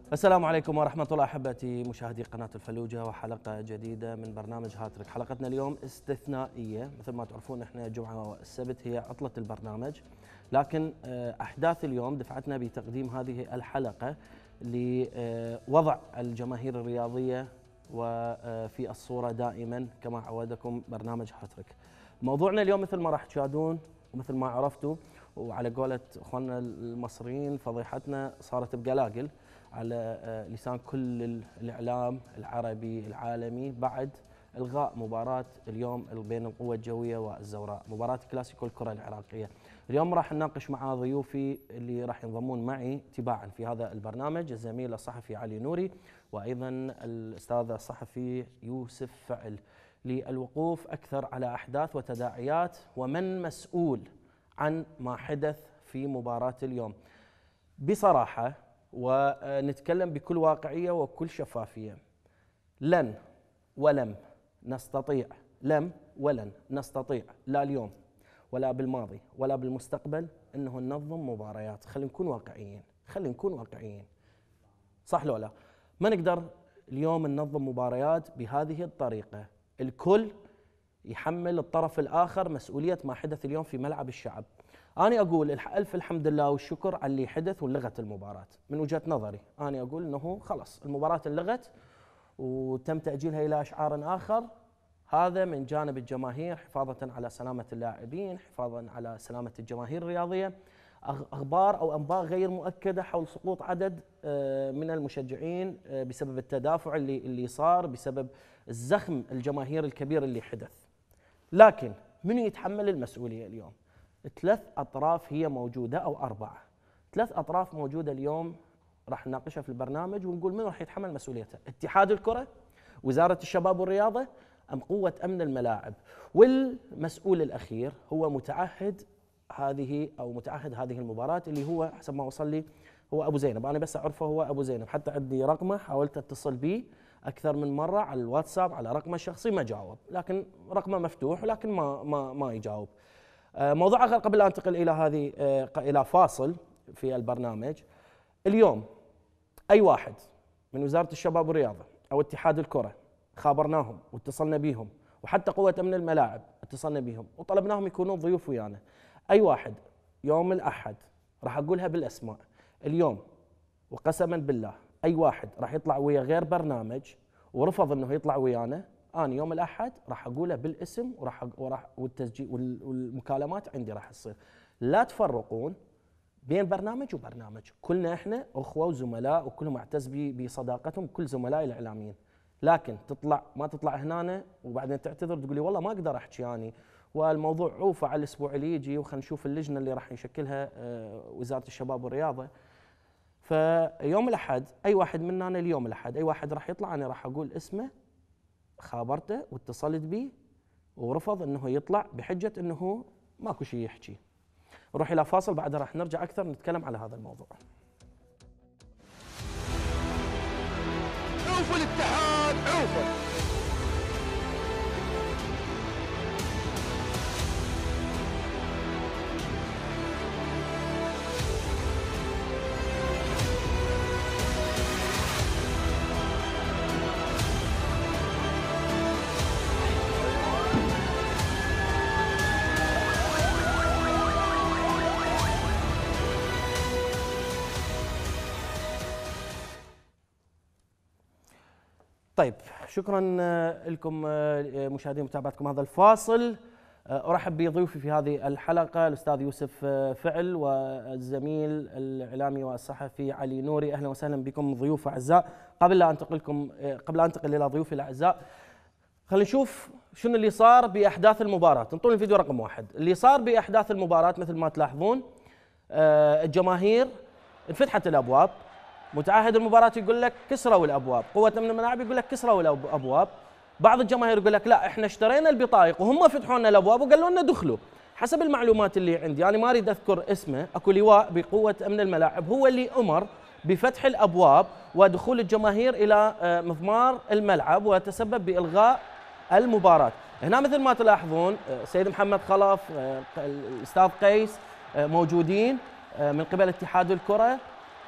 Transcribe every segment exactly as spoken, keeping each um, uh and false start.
السلام عليكم ورحمة الله أحبتي مشاهدي قناة الفلوجة وحلقة جديدة من برنامج هاتريك. حلقتنا اليوم استثنائية، مثل ما تعرفون احنا الجمعة والسبت هي عطلة البرنامج، لكن أحداث اليوم دفعتنا بتقديم هذه الحلقة لوضع الجماهير الرياضية وفي الصورة دائما كما عودكم برنامج هاتريك. موضوعنا اليوم مثل ما راح تشاهدون ومثل ما عرفتوا، وعلى قولة اخواننا المصريين فضيحتنا صارت بقلاقل على لسان كل الاعلام العربي العالمي بعد الغاء مباراه اليوم بين القوه الجويه والزوراء، مباراه كلاسيكو الكره العراقيه. اليوم راح نناقش مع ضيوفي اللي راح ينضمون معي تباعا في هذا البرنامج، الزميل الصحفي علي نوري وايضا الاستاذ الصحفي يوسف فعل، للوقوف اكثر على احداث وتداعيات ومن مسؤول عن ما حدث في مباراه اليوم. بصراحه ونتكلم بكل واقعية وكل شفافية، لن ولم نستطيع لم ولن نستطيع لا اليوم ولا بالماضي ولا بالمستقبل أنه ننظم مباريات. خلينا نكون واقعيين، خلينا نكون واقعيين، صح لو لا؟ ما نقدر اليوم ننظم مباريات بهذه الطريقة. الكل يحمل الطرف الآخر مسؤولية ما حدث اليوم في ملعب الشعب. أنا أقول ألف الحمد لله والشكر على اللي حدث ولغت المباراة. من وجهة نظري أنا أقول أنه خلص المباراة انلغت وتم تأجيلها إلى أشعار آخر، هذا من جانب الجماهير حفاظا على سلامة اللاعبين، حفاظا على سلامة الجماهير الرياضية. أخبار أو أنباء غير مؤكدة حول سقوط عدد من المشجعين بسبب التدافع اللي اللي صار، بسبب الزخم الجماهير الكبير اللي حدث. لكن من يتحمل المسؤولية اليوم؟ ثلاث أطراف هي موجودة أو أربعة، ثلاث أطراف موجودة اليوم راح نناقشها في البرنامج ونقول من راح يتحمل مسؤوليتها؟ اتحاد الكرة، وزارة الشباب والرياضة، أم قوة أمن الملاعب؟ والمسؤول الأخير هو متعهد هذه أو متعهد هذه المباراة اللي هو حسب ما وصل لي هو أبو زينب. أنا بس أعرفه هو أبو زينب، حتى عندي رقمه حاولت أتصل به أكثر من مرة على الواتساب على رقمه الشخصي ما جاوب، لكن رقمه مفتوح لكن ما ما ما يجاوب. موضوع آخر قبل لا أنتقل إلى هذه إلى فاصل في البرنامج، اليوم أي واحد من وزارة الشباب والرياضة أو اتحاد الكرة خابرناهم واتصلنا بهم، وحتى قوة أمن الملاعب اتصلنا بهم وطلبناهم يكونون ضيوف ويانا، أي واحد يوم الأحد راح أقولها بالأسماء اليوم وقسما بالله أي واحد راح يطلع ويا غير برنامج ورفض أنه يطلع ويانا، أنا يوم الأحد راح أقوله بالاسم وراح وراح والتسجيل والمكالمات عندي راح تصير. لا تفرقون بين برنامج وبرنامج، كلنا احنا اخوه وزملاء وكلهم اعتز بصداقتهم كل زملائي الاعلاميين، لكن تطلع ما تطلع هنا وبعدين تعتذر تقول لي والله ما اقدر احكي يعني والموضوع عوفه على الاسبوع اللي يجي وخلينا نشوف اللجنه اللي راح نشكلها وزاره الشباب والرياضه. فيوم الاحد اي واحد مننا اليوم الاحد اي واحد راح يطلع انا راح اقول اسمه، خابرته واتصلت به ورفض انه يطلع بحجه انه ماكو شيء يحكي. نروح الى فاصل بعدها راح نرجع اكثر نتكلم على هذا الموضوع. عوف الاتحاد عوفه. طيب شكرا لكم مشاهدين متابعتكم هذا الفاصل. ارحب بضيوفي في هذه الحلقه الاستاذ يوسف فعل والزميل الاعلامي والصحفي علي نوري. اهلا وسهلا بكم ضيوف اعزاء. قبل لا انتقلكم قبل لا انتقل الى ضيوفي الاعزاء، خلينا نشوف شنو اللي صار باحداث المباراه. انطوني الفيديو رقم واحد. اللي صار باحداث المباراه مثل ما تلاحظون، الجماهير انفتحت الابواب، متعهد المباراة يقول لك كسروا الابواب، قوة من الملاعب يقول لك كسروا الابواب، بعض الجماهير يقول لك لا احنا اشترينا البطايق وهم فتحوا لنا الابواب وقالوا لنا دخلوا. حسب المعلومات اللي عندي، انا ما اريد اذكر اسمه، اكو لواء بقوة امن الملاعب هو اللي امر بفتح الابواب ودخول الجماهير الى مضمار الملعب وتسبب بالغاء المباراة. هنا مثل ما تلاحظون سيد محمد خلف، الاستاذ قيس موجودين من قبل اتحاد الكرة،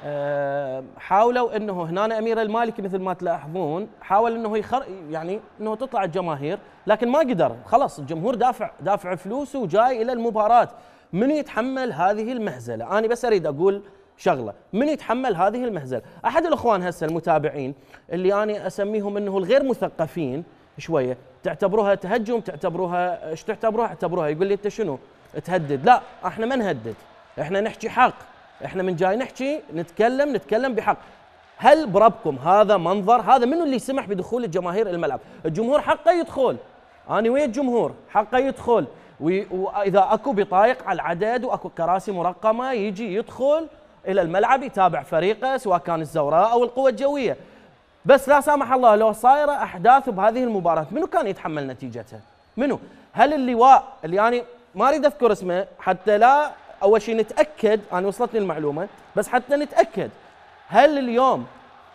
أه حاولوا انه هنا امير المالكي مثل ما تلاحظون حاول انه يخر يعني انه تطلع الجماهير، لكن ما قدر. خلاص الجمهور دافع دافع فلوسه وجاي الى المباراه. من يتحمل هذه المهزله؟ انا بس اريد اقول شغله، من يتحمل هذه المهزله؟ احد الاخوان هسه المتابعين اللي انا اسميهم انه الغير مثقفين شويه، تعتبروها تهجم، تعتبروها ايش تعتبروها؟ اعتبروها يقول لي انت شنو تهدد؟ لا احنا ما نهدد، احنا نحكي حق، احنا من جاي نحكي نتكلم نتكلم بحق. هل بربكم هذا منظر؟ هذا منو اللي سمح بدخول الجماهير الملعب؟ الجمهور حقه يدخل، انا ويا الجمهور حقه يدخل، واذا اكو بطايق على العدد واكو كراسي مرقمه يجي يدخل الى الملعب يتابع فريقه سواء كان الزوراء او القوى الجويه. بس لا سامح الله لو صايره احداث بهذه المباراه منو كان يتحمل نتيجتها؟ منو؟ هل اللواء اللي انا ما اريد اذكر اسمه حتى لا اول شيء نتاكد، انا وصلتني المعلومه بس حتى نتاكد، هل اليوم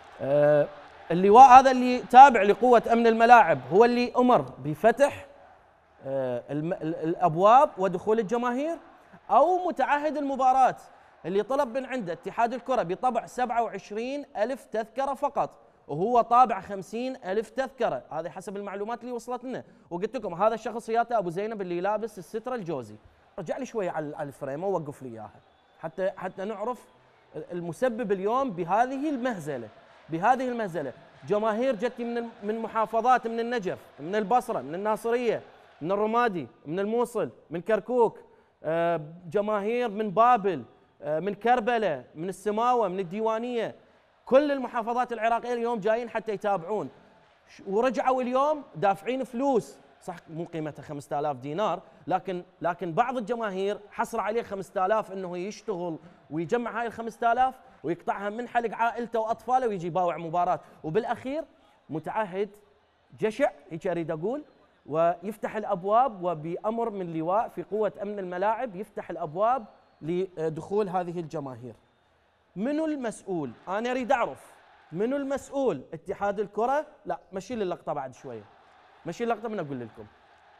آه اللواء هذا اللي تابع لقوه امن الملاعب هو اللي امر بفتح آه الابواب ودخول الجماهير، او متعهد المباراه اللي طلب من عنده اتحاد الكره بطبع سبعة وعشرين ألف تذكره فقط وهو طابع خمسين ألف تذكره؟ هذه حسب المعلومات اللي وصلت لنا. وقلت لكم هذا الشخص ياته ابو زينب اللي لابس الستره الجوزي. رجع لي شويه على الفريم ووقف لي اياها حتى حتى نعرف المسبب اليوم بهذه المهزله، بهذه المهزله. جماهير جتي من من محافظات، من النجف، من البصره، من الناصريه، من الرمادي، من الموصل، من كركوك، جماهير من بابل، من كربلاء، من السماوه، من الديوانيه، كل المحافظات العراقيه اليوم جايين حتى يتابعون، ورجعوا اليوم دافعين فلوس، صح مو قيمتها خمسة آلاف دينار، لكن لكن بعض الجماهير حصر عليه خمسة آلاف انه يشتغل ويجمع هاي ال خمسة آلاف ويقطعها من حلق عائلته واطفاله ويجي يباوع مباراه، وبالاخير متعهد جشع هيك اريد اقول، ويفتح الابواب وبامر من لواء في قوه امن الملاعب يفتح الابواب لدخول هذه الجماهير. منو المسؤول؟ انا اريد اعرف منو المسؤول؟ اتحاد الكره؟ لا مشي لي اللقطه بعد شويه، مشي اللقطه من اقول لكم.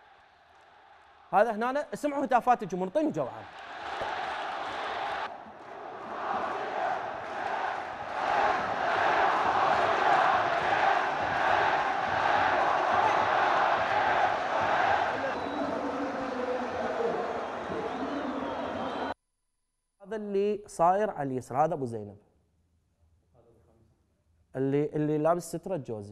هذا هنا اسمعوا هتافات الجمهور، طيني جوعان. هذا اللي صاير على اليسار، هذا ابو زينب اللي اللي لابس ستره الجوزي،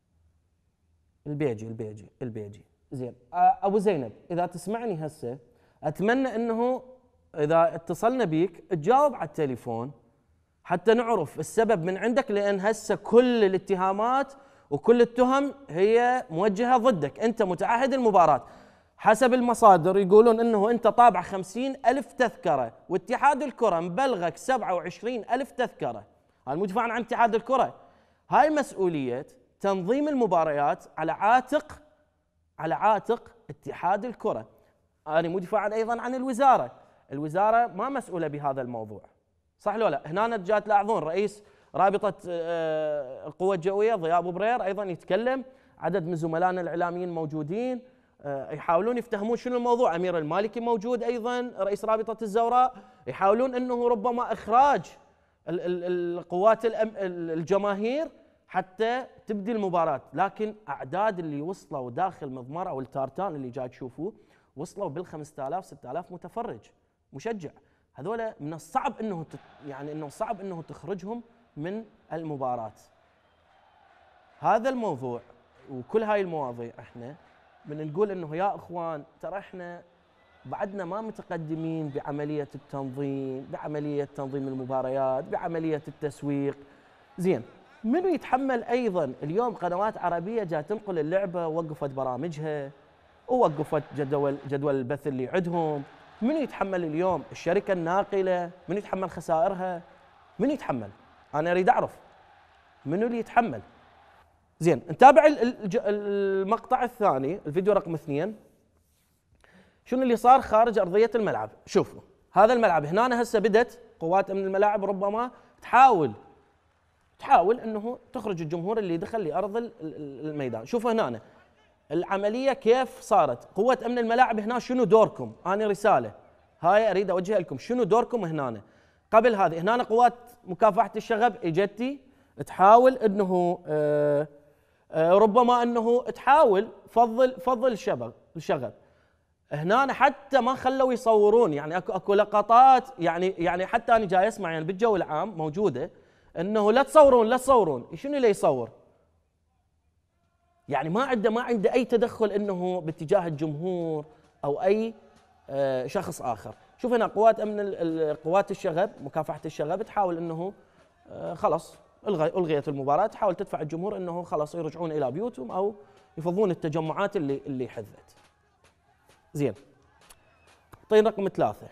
البيجي البيجي البيجي زين. ابو زينب اذا تسمعني هسه اتمنى انه اذا اتصلنا بيك تجاوب على التليفون حتى نعرف السبب من عندك، لان هسه كل الاتهامات وكل التهم هي موجهه ضدك، انت متعهد المباراه. حسب المصادر يقولون انه انت طابع خمسين ألف تذكره واتحاد الكره مبلغك سبعة وعشرين ألف تذكره. هذا مو دفاعا عن اتحاد الكره، هاي مسؤوليه تنظيم المباريات على عاتق على عاتق اتحاد الكره. انا مو دفاعا ايضا عن الوزاره، الوزاره ما مسؤوله بهذا الموضوع، صح لو لا؟ هنا جاء تلاحظون رئيس رابطه القوى الجويه ضياء ابو برير ايضا يتكلم، عدد من زملائنا الاعلاميين موجودين يحاولون يفتهمون شنو الموضوع، امير المالكي موجود ايضا رئيس رابطه الزوراء، يحاولون انه ربما اخراج القوات الجماهير حتى تبدي المباراه، لكن اعداد اللي وصلوا داخل مضمار او التارتان اللي جاي تشوفوه وصلوا بال خمسة آلاف ستة آلاف متفرج مشجع. هذول من الصعب انه يعني انه صعب انه تخرجهم من المباراه. هذا الموضوع وكل هاي المواضيع احنا من نقول انه يا اخوان ترى احنا بعدنا ما متقدمين بعمليه التنظيم، بعمليه تنظيم المباريات، بعمليه التسويق. زين، منو يتحمل ايضا اليوم قنوات عربيه جاء تنقل اللعبه ووقفت برامجها ووقفت جدول جدول البث اللي عندهم؟ منو يتحمل اليوم؟ الشركه الناقله منو يتحمل خسائرها؟ منو يتحمل؟ انا اريد اعرف منو اللي يتحمل. زين، نتابع المقطع الثاني، الفيديو رقم اثنين. شنو اللي صار خارج ارضيه الملعب؟ شوفوا هذا الملعب هنا هسه بدت قوات امن الملاعب ربما تحاول تحاول انه تخرج الجمهور اللي دخل لارض الميدان. شوفوا هنا العمليه كيف صارت. قوه امن الملاعب هنا شنو دوركم؟ انا رساله هاي اريد اوجهها لكم، شنو دوركم هنا؟ قبل هذه هنا قوات مكافحه الشغب اجتي تحاول انه آه آه ربما انه تحاول فضل فضل الشغب الشغب هنا حتى ما خلوا يصورون، يعني اكو اكو لقطات، يعني يعني حتى انا جاي اسمع يعني بالجو العام موجوده انه لا تصورون لا تصورون، شنو اللي يصور؟ يعني ما عنده ما عنده اي تدخل انه باتجاه الجمهور او اي آه شخص اخر. شوف هنا قوات امن قوات الشغب مكافحه الشغب تحاول انه آه خلاص الغيت المباراه، تحاول تدفع الجمهور انه خلاص يرجعون الى بيوتهم او يفضون التجمعات اللي اللي حدثت. زين. طين رقم ثلاثة.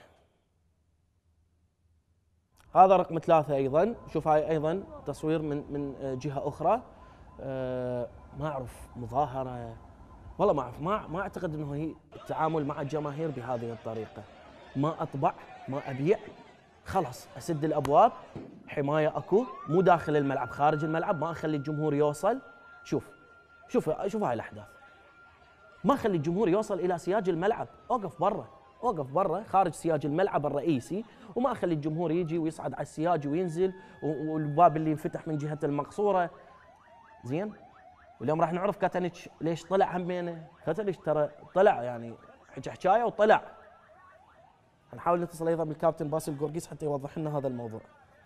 هذا رقم ثلاثة أيضا، شوف هاي أيضا تصوير من من جهة أخرى. أه ما أعرف مظاهرة، والله ما أعرف، ما ما أعتقد أنه هي التعامل مع الجماهير بهذه الطريقة. ما أطبع، ما أبيع، خلاص أسد الأبواب، حماية أكو، مو داخل الملعب خارج الملعب، ما أخلي الجمهور يوصل. شوف شوف شوف هاي الأحداث. ما اخلي الجمهور يوصل الى سياج الملعب، اوقف برا، اوقف برا خارج سياج الملعب الرئيسي، وما اخلي الجمهور يجي ويصعد على السياج وينزل، والباب اللي ينفتح من جهه المقصوره. زين؟ واليوم راح نعرف كاتنيتش ليش طلع همينه، كاتنيتش ترى طلع يعني حكى حكايه وطلع. هنحاول نتصل ايضا بالكابتن باسل قورقيس حتى يوضح لنا هذا الموضوع.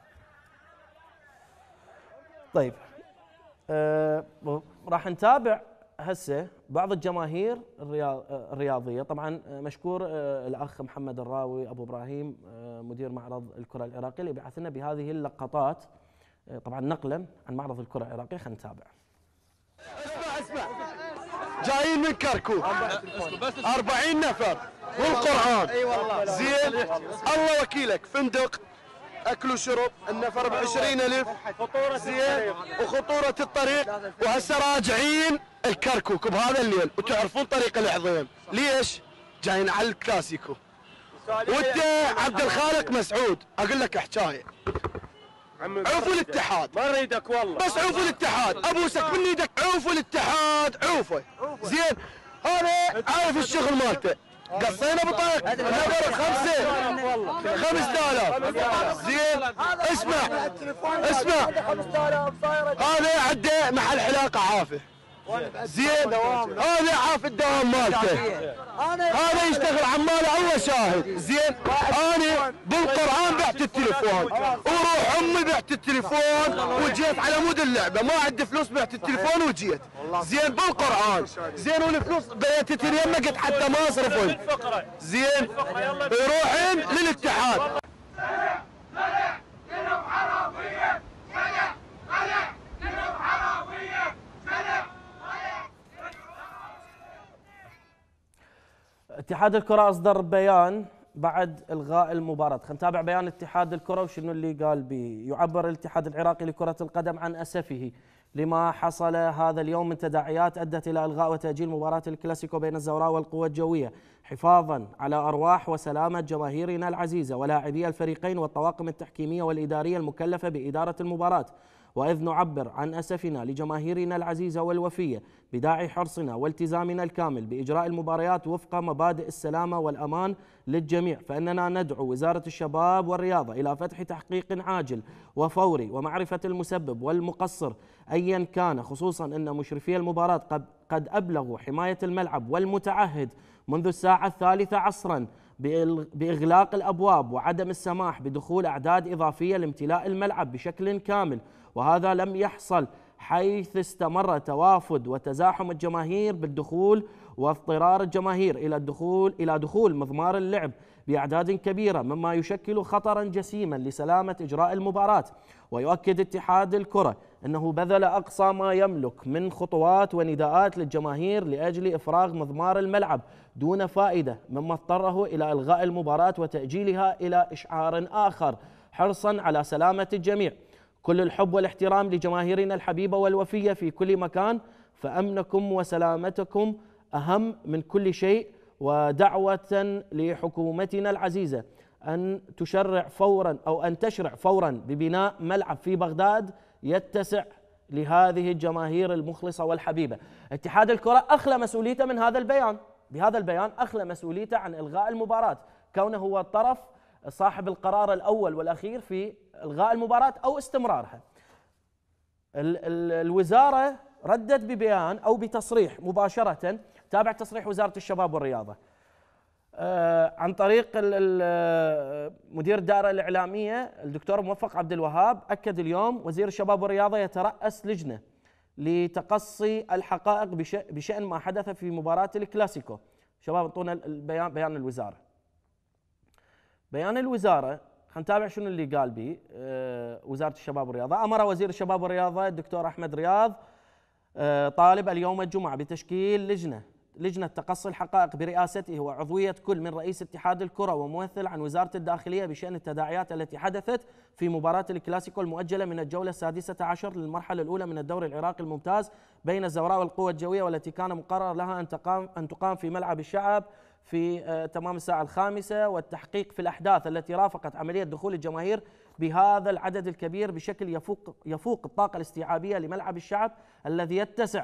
طيب آه راح نتابع هسه بعض الجماهير الرياضيه، طبعا مشكور الاخ محمد الراوي ابو ابراهيم مدير معرض الكره العراقي اللي بعث لنا بهذه اللقطات، طبعا نقلا عن معرض الكره العراقي. خلينا نتابع. اسمع اسمع جايين من كركوك أربعين نفر والقران. اي والله زين، الله وكيلك، فندق اكل وشرب، النفر ب عشرين ألف، زين، وخطوره الطريق، وهسه راجعين الكركوك بهذا الليل، وتعرفون طريق العظيم ليش؟ جايين على الكلاسيكو. وانت عبد الخالق مسعود اقول لك حكايه، عوفوا الاتحاد، ما نريدك والله، بس عوفوا الاتحاد، ابوسك من ايدك، عوفوا الاتحاد، عوفه. زين، هذا عارف الشغل مالته، قصينا بطايق نفر خمسه خمسة آلاف. زين، اسمع اسمع، هذا عنده محل حلاقه عافه. زين، هذا عاف الدوام مالته، هذا يشتغل عماله، الله شاهد. زين، انا بالقران بعت التليفون، وروح امي بعت التليفون وجيت على مود اللعبه، ما عندي فلوس بعت التليفون وجيت. زين، بالقران. زين، والفلوس بيتت يمك حتى ما اصرفهم. زين، يروحين للاتحاد. اتحاد الكرة أصدر بيان بعد إلغاء المباراة. خلينا نتابع بيان اتحاد الكرة وشنو اللي قال به. يعبر الاتحاد العراقي لكرة القدم عن أسفه لما حصل هذا اليوم من تداعيات أدت إلى إلغاء وتأجيل مباراة الكلاسيكو بين الزوراء والقوة الجوية، حفاظا على أرواح وسلامة جماهيرنا العزيزة ولاعبي الفريقين والطواقم التحكيمية والإدارية المكلفة بإدارة المباراة. وإذ نعبر عن أسفنا لجماهيرنا العزيزة والوفية بداعي حرصنا والتزامنا الكامل بإجراء المباريات وفق مبادئ السلامة والأمان للجميع، فإننا ندعو وزارة الشباب والرياضة إلى فتح تحقيق عاجل وفوري ومعرفة المسبب والمقصر أيا كان، خصوصا أن مشرفي المباراة قد أبلغوا حماية الملعب والمتعهد منذ الساعة الثالثة عصرا بإغلاق الأبواب وعدم السماح بدخول أعداد إضافية لامتلاء الملعب بشكل كامل، وهذا لم يحصل حيث استمر توافد وتزاحم الجماهير بالدخول واضطرار الجماهير إلى الدخول إلى دخول مضمار اللعب بأعداد كبيرة، مما يشكل خطرا جسيما لسلامة إجراء المباراة. ويؤكد اتحاد الكرة أنه بذل أقصى ما يملك من خطوات ونداءات للجماهير لأجل إفراغ مضمار الملعب دون فائدة، مما اضطره إلى إلغاء المباراة وتأجيلها إلى إشعار آخر حرصا على سلامة الجميع. كل الحب والاحترام لجماهيرنا الحبيبة والوفية في كل مكان، فأمنكم وسلامتكم أهم من كل شيء، ودعوة لحكومتنا العزيزة أن تشرع فورا أو أن تشرع فورا ببناء ملعب في بغداد يتسع لهذه الجماهير المخلصة والحبيبة. اتحاد الكرة أخلى مسؤوليته من هذا البيان، بهذا البيان أخلى مسؤوليته عن إلغاء المباراة كونه هو الطرف صاحب القرار الأول والأخير في إلغاء المباراة أو استمرارها. ال ال الوزارة ردت ببيان أو بتصريح مباشرة، تابع تصريح وزارة الشباب والرياضة آه عن طريق مدير الدائرة الإعلامية الدكتور موفق عبد الوهاب. أكد اليوم وزير الشباب والرياضة يترأس لجنة لتقصي الحقائق بشأن ما حدث في مباراة الكلاسيكو. شباب انطونا البيان، بيان الوزارة. بيان الوزارة خلينا نتابع شنو اللي قال به آه وزارة الشباب والرياضة. أمر وزير الشباب والرياضة الدكتور أحمد رياض آه طالب اليوم الجمعة بتشكيل لجنة لجنة تقصي الحقائق برئاسته وعضوية كل من رئيس اتحاد الكرة وممثل عن وزارة الداخلية بشأن التداعيات التي حدثت في مباراة الكلاسيكو المؤجلة من الجولة السادسة عشر للمرحلة الأولى من الدوري العراقي الممتاز بين الزوراء والقوة الجوية، والتي كان مقرر لها أن تقام أن تقام في ملعب الشعب في آه تمام الساعة الخامسة، والتحقيق في الأحداث التي رافقت عملية دخول الجماهير بهذا العدد الكبير بشكل يفوق يفوق الطاقة الاستيعابية لملعب الشعب الذي يتسع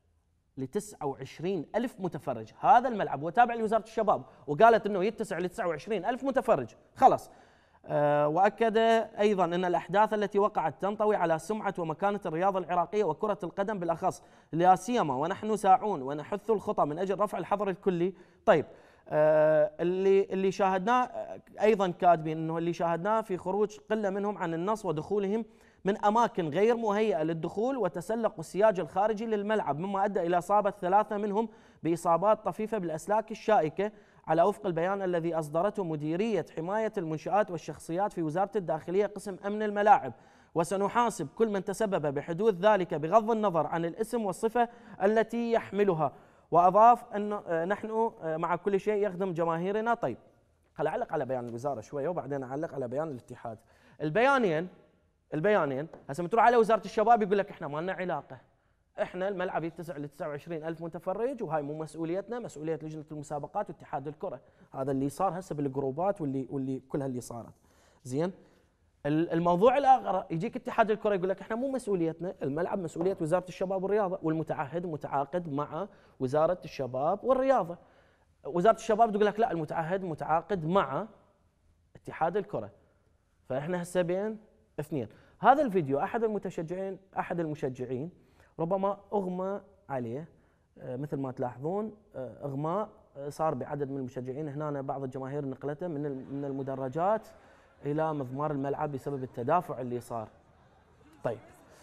ل تسعة وعشرين ألف متفرج. هذا الملعب وتابع لوزارة الشباب وقالت أنه يتسع ل تسعة وعشرين ألف متفرج خلاص. أه وأكد أيضا أن الأحداث التي وقعت تنطوي على سمعة ومكانة الرياضة العراقية وكرة القدم بالأخص، لا سيما ونحن ساعون ونحث الخطى من أجل رفع الحظر الكلي. طيب أه اللي اللي شاهدناه أيضا كاتبين أنه اللي شاهدناه في خروج قلة منهم عن النص ودخولهم من أماكن غير مهيئة للدخول وتسلقوا السياج الخارجي للملعب، مما أدى إلى إصابة ثلاثة منهم بإصابات طفيفة بالأسلاك الشائكة على وفق البيان الذي أصدرته مديرية حماية المنشآت والشخصيات في وزارة الداخلية قسم أمن الملاعب. وسنحاسب كل من تسبب بحدوث ذلك بغض النظر عن الاسم والصفة التي يحملها. وأضاف أن نحن مع كل شيء يخدم جماهيرنا. طيب خل أعلق على بيان الوزارة شوية وبعدين أعلق على بيان الاتحاد. البيانين البيانين هسه بتروح على وزارة الشباب يقول لك احنا ما لنا علاقة، احنا الملعب يتسع ل تسعة وعشرين ألف متفرج وهاي مو مسؤوليتنا، مسؤولية لجنة المسابقات واتحاد الكرة. هذا اللي صار هسه بالجروبات واللي واللي كلها اللي صارت. زين الموضوع الآخر يجيك اتحاد الكرة يقول لك احنا مو مسؤوليتنا، الملعب مسؤولية وزارة الشباب والرياضة والمتعهد متعاقد مع وزارة الشباب والرياضة. وزارة الشباب تقول لك لا المتعهد متعاقد مع اتحاد الكرة. فاحنا هسه بين اثنين. هذا الفيديو احد المتشجعين احد المشجعين ربما اغمى عليه مثل ما تلاحظون اغماء صار بعدد من المشجعين. هنا بعض الجماهير نقلته من من المدرجات الى مضمار الملعب بسبب التدافع اللي صار. طيب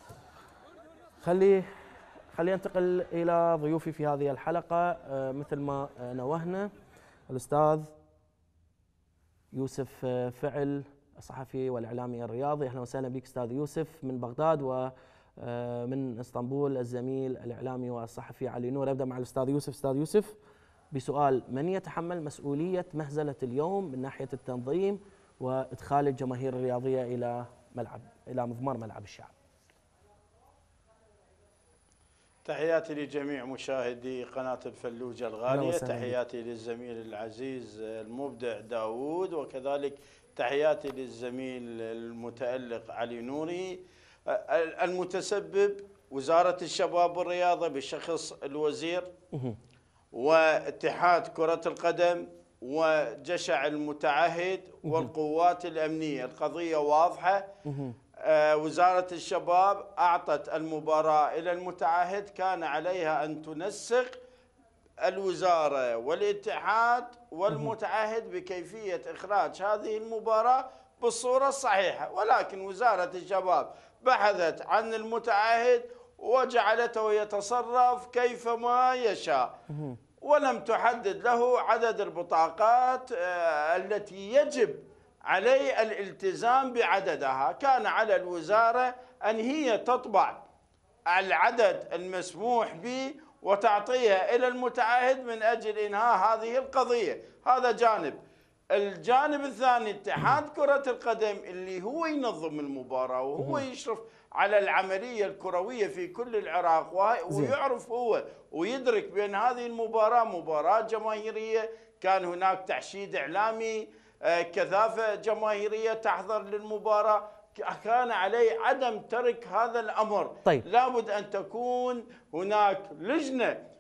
خلي خلي انتقل الى ضيوفي في هذه الحلقه. مثل ما نوهنا الاستاذ يوسف فعل الصحفي والإعلامي الرياضي. أهلا وسهلا بك أستاذ يوسف من بغداد، ومن اسطنبول الزميل الإعلامي والصحفي علي نور. أبدأ مع الأستاذ يوسف. أستاذ يوسف بسؤال: من يتحمل مسؤولية مهزلة اليوم من ناحية التنظيم وإدخال الجماهير الرياضية إلى ملعب إلى مضمار ملعب الشعب؟ تحياتي لجميع مشاهدي قناة الفلوجة الغالية، تحياتي للزميل العزيز المبدع داوود، وكذلك تحياتي للزميل المتألق علي نوري. المتسبب وزارة الشباب والرياضة بشخص الوزير واتحاد كرة القدم وجشع المتعهد والقوات الأمنية. القضية واضحة. وزارة الشباب أعطت المباراة إلى المتعهد، كان عليها أن تنسق الوزارة والاتحاد والمتعهد بكيفية إخراج هذه المباراة بالصورة الصحيحة، ولكن وزارة الشباب بحثت عن المتعهد وجعلته يتصرف كيفما يشاء، ولم تحدد له عدد البطاقات التي يجب عليه الالتزام بعددها. كان على الوزارة أن هي تطبع العدد المسموح به وتعطيها إلى المتعهد من أجل إنهاء هذه القضية. هذا جانب. الجانب الثاني اتحاد كرة القدم اللي هو ينظم المباراة وهو يشرف على العملية الكروية في كل العراق، ويعرف هو ويدرك بأن هذه المباراة مباراة جماهيرية. كان هناك تحشيد إعلامي، كثافة جماهيرية تحضر للمباراة، كان عليه عدم ترك هذا الأمر. طيب. لابد أن تكون هناك لجنة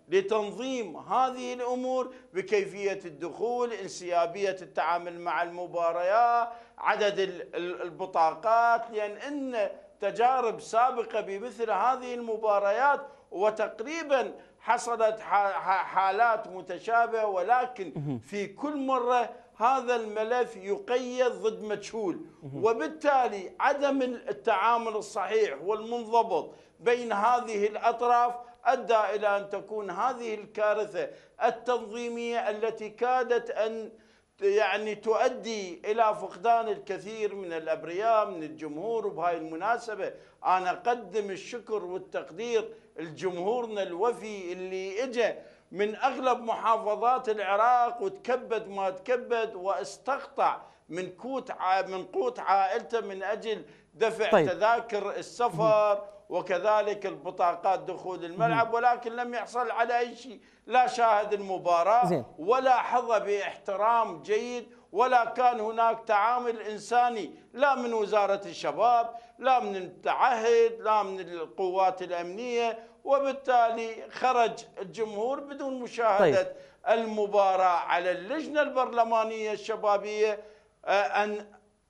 لتنظيم هذه الأمور بكيفية الدخول، انسيابية التعامل مع المباريات، عدد البطاقات، لأن إن تجارب سابقة بمثل هذه المباريات وتقريبا حصلت حالات متشابهة، ولكن في كل مرة هذا الملف يقيد ضد مجهول، وبالتالي عدم التعامل الصحيح والمنضبط بين هذه الأطراف أدى إلى أن تكون هذه الكارثة التنظيمية التي كادت أن يعني تؤدي إلى فقدان الكثير من الأبرياء من الجمهور. وبهاي المناسبة أنا أقدم الشكر والتقدير لجمهورنا الوفي اللي إجا من أغلب محافظات العراق وتكبد ما تكبد واستقطع من قوت من قوت عائلته من أجل دفع طيب. تذاكر السفر وكذلك البطاقات دخول الملعب، ولكن لم يحصل على أي شيء، لا شاهد المباراة ولا حظى باحترام جيد، ولا كان هناك تعامل إنساني لا من وزارة الشباب لا من المتعهد لا من القوات الأمنية، وبالتالي خرج الجمهور بدون مشاهدة طيب. المباراة. على اللجنة البرلمانية الشبابية أن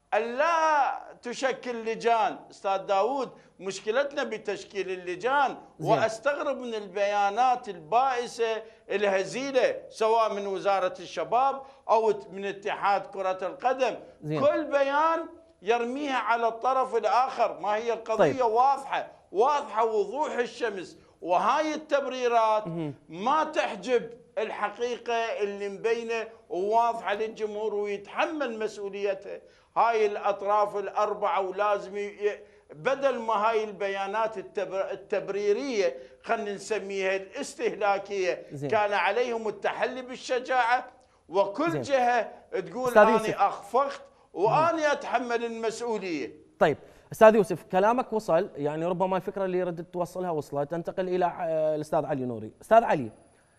لا تشكل لجان. أستاذ داود، مشكلتنا بتشكيل اللجان، وأستغرب من البيانات البائسة الهزيلة سواء من وزارة الشباب أو من اتحاد كرة القدم. زين. كل بيان يرميها على الطرف الآخر، ما هي القضية طيب. واضحة واضحة وضوح الشمس، وهاي التبريرات ما تحجب الحقيقة اللي مبينة وواضحة للجمهور ويتحمل مسؤوليتها هاي الأطراف الأربعة. ولازم ي... بدل ما هاي البيانات التبر... التبريرية خلينا نسميها الاستهلاكية، زين. كان عليهم التحلي بالشجاعة، وكل زين. جهة تقول أنا أخفقت وأنا أتحمل المسؤولية. طيب أستاذ يوسف، كلامك وصل، يعني ربما الفكرة اللي ردت توصلها وصلت. انتقل إلى الأستاذ علي نوري. أستاذ علي،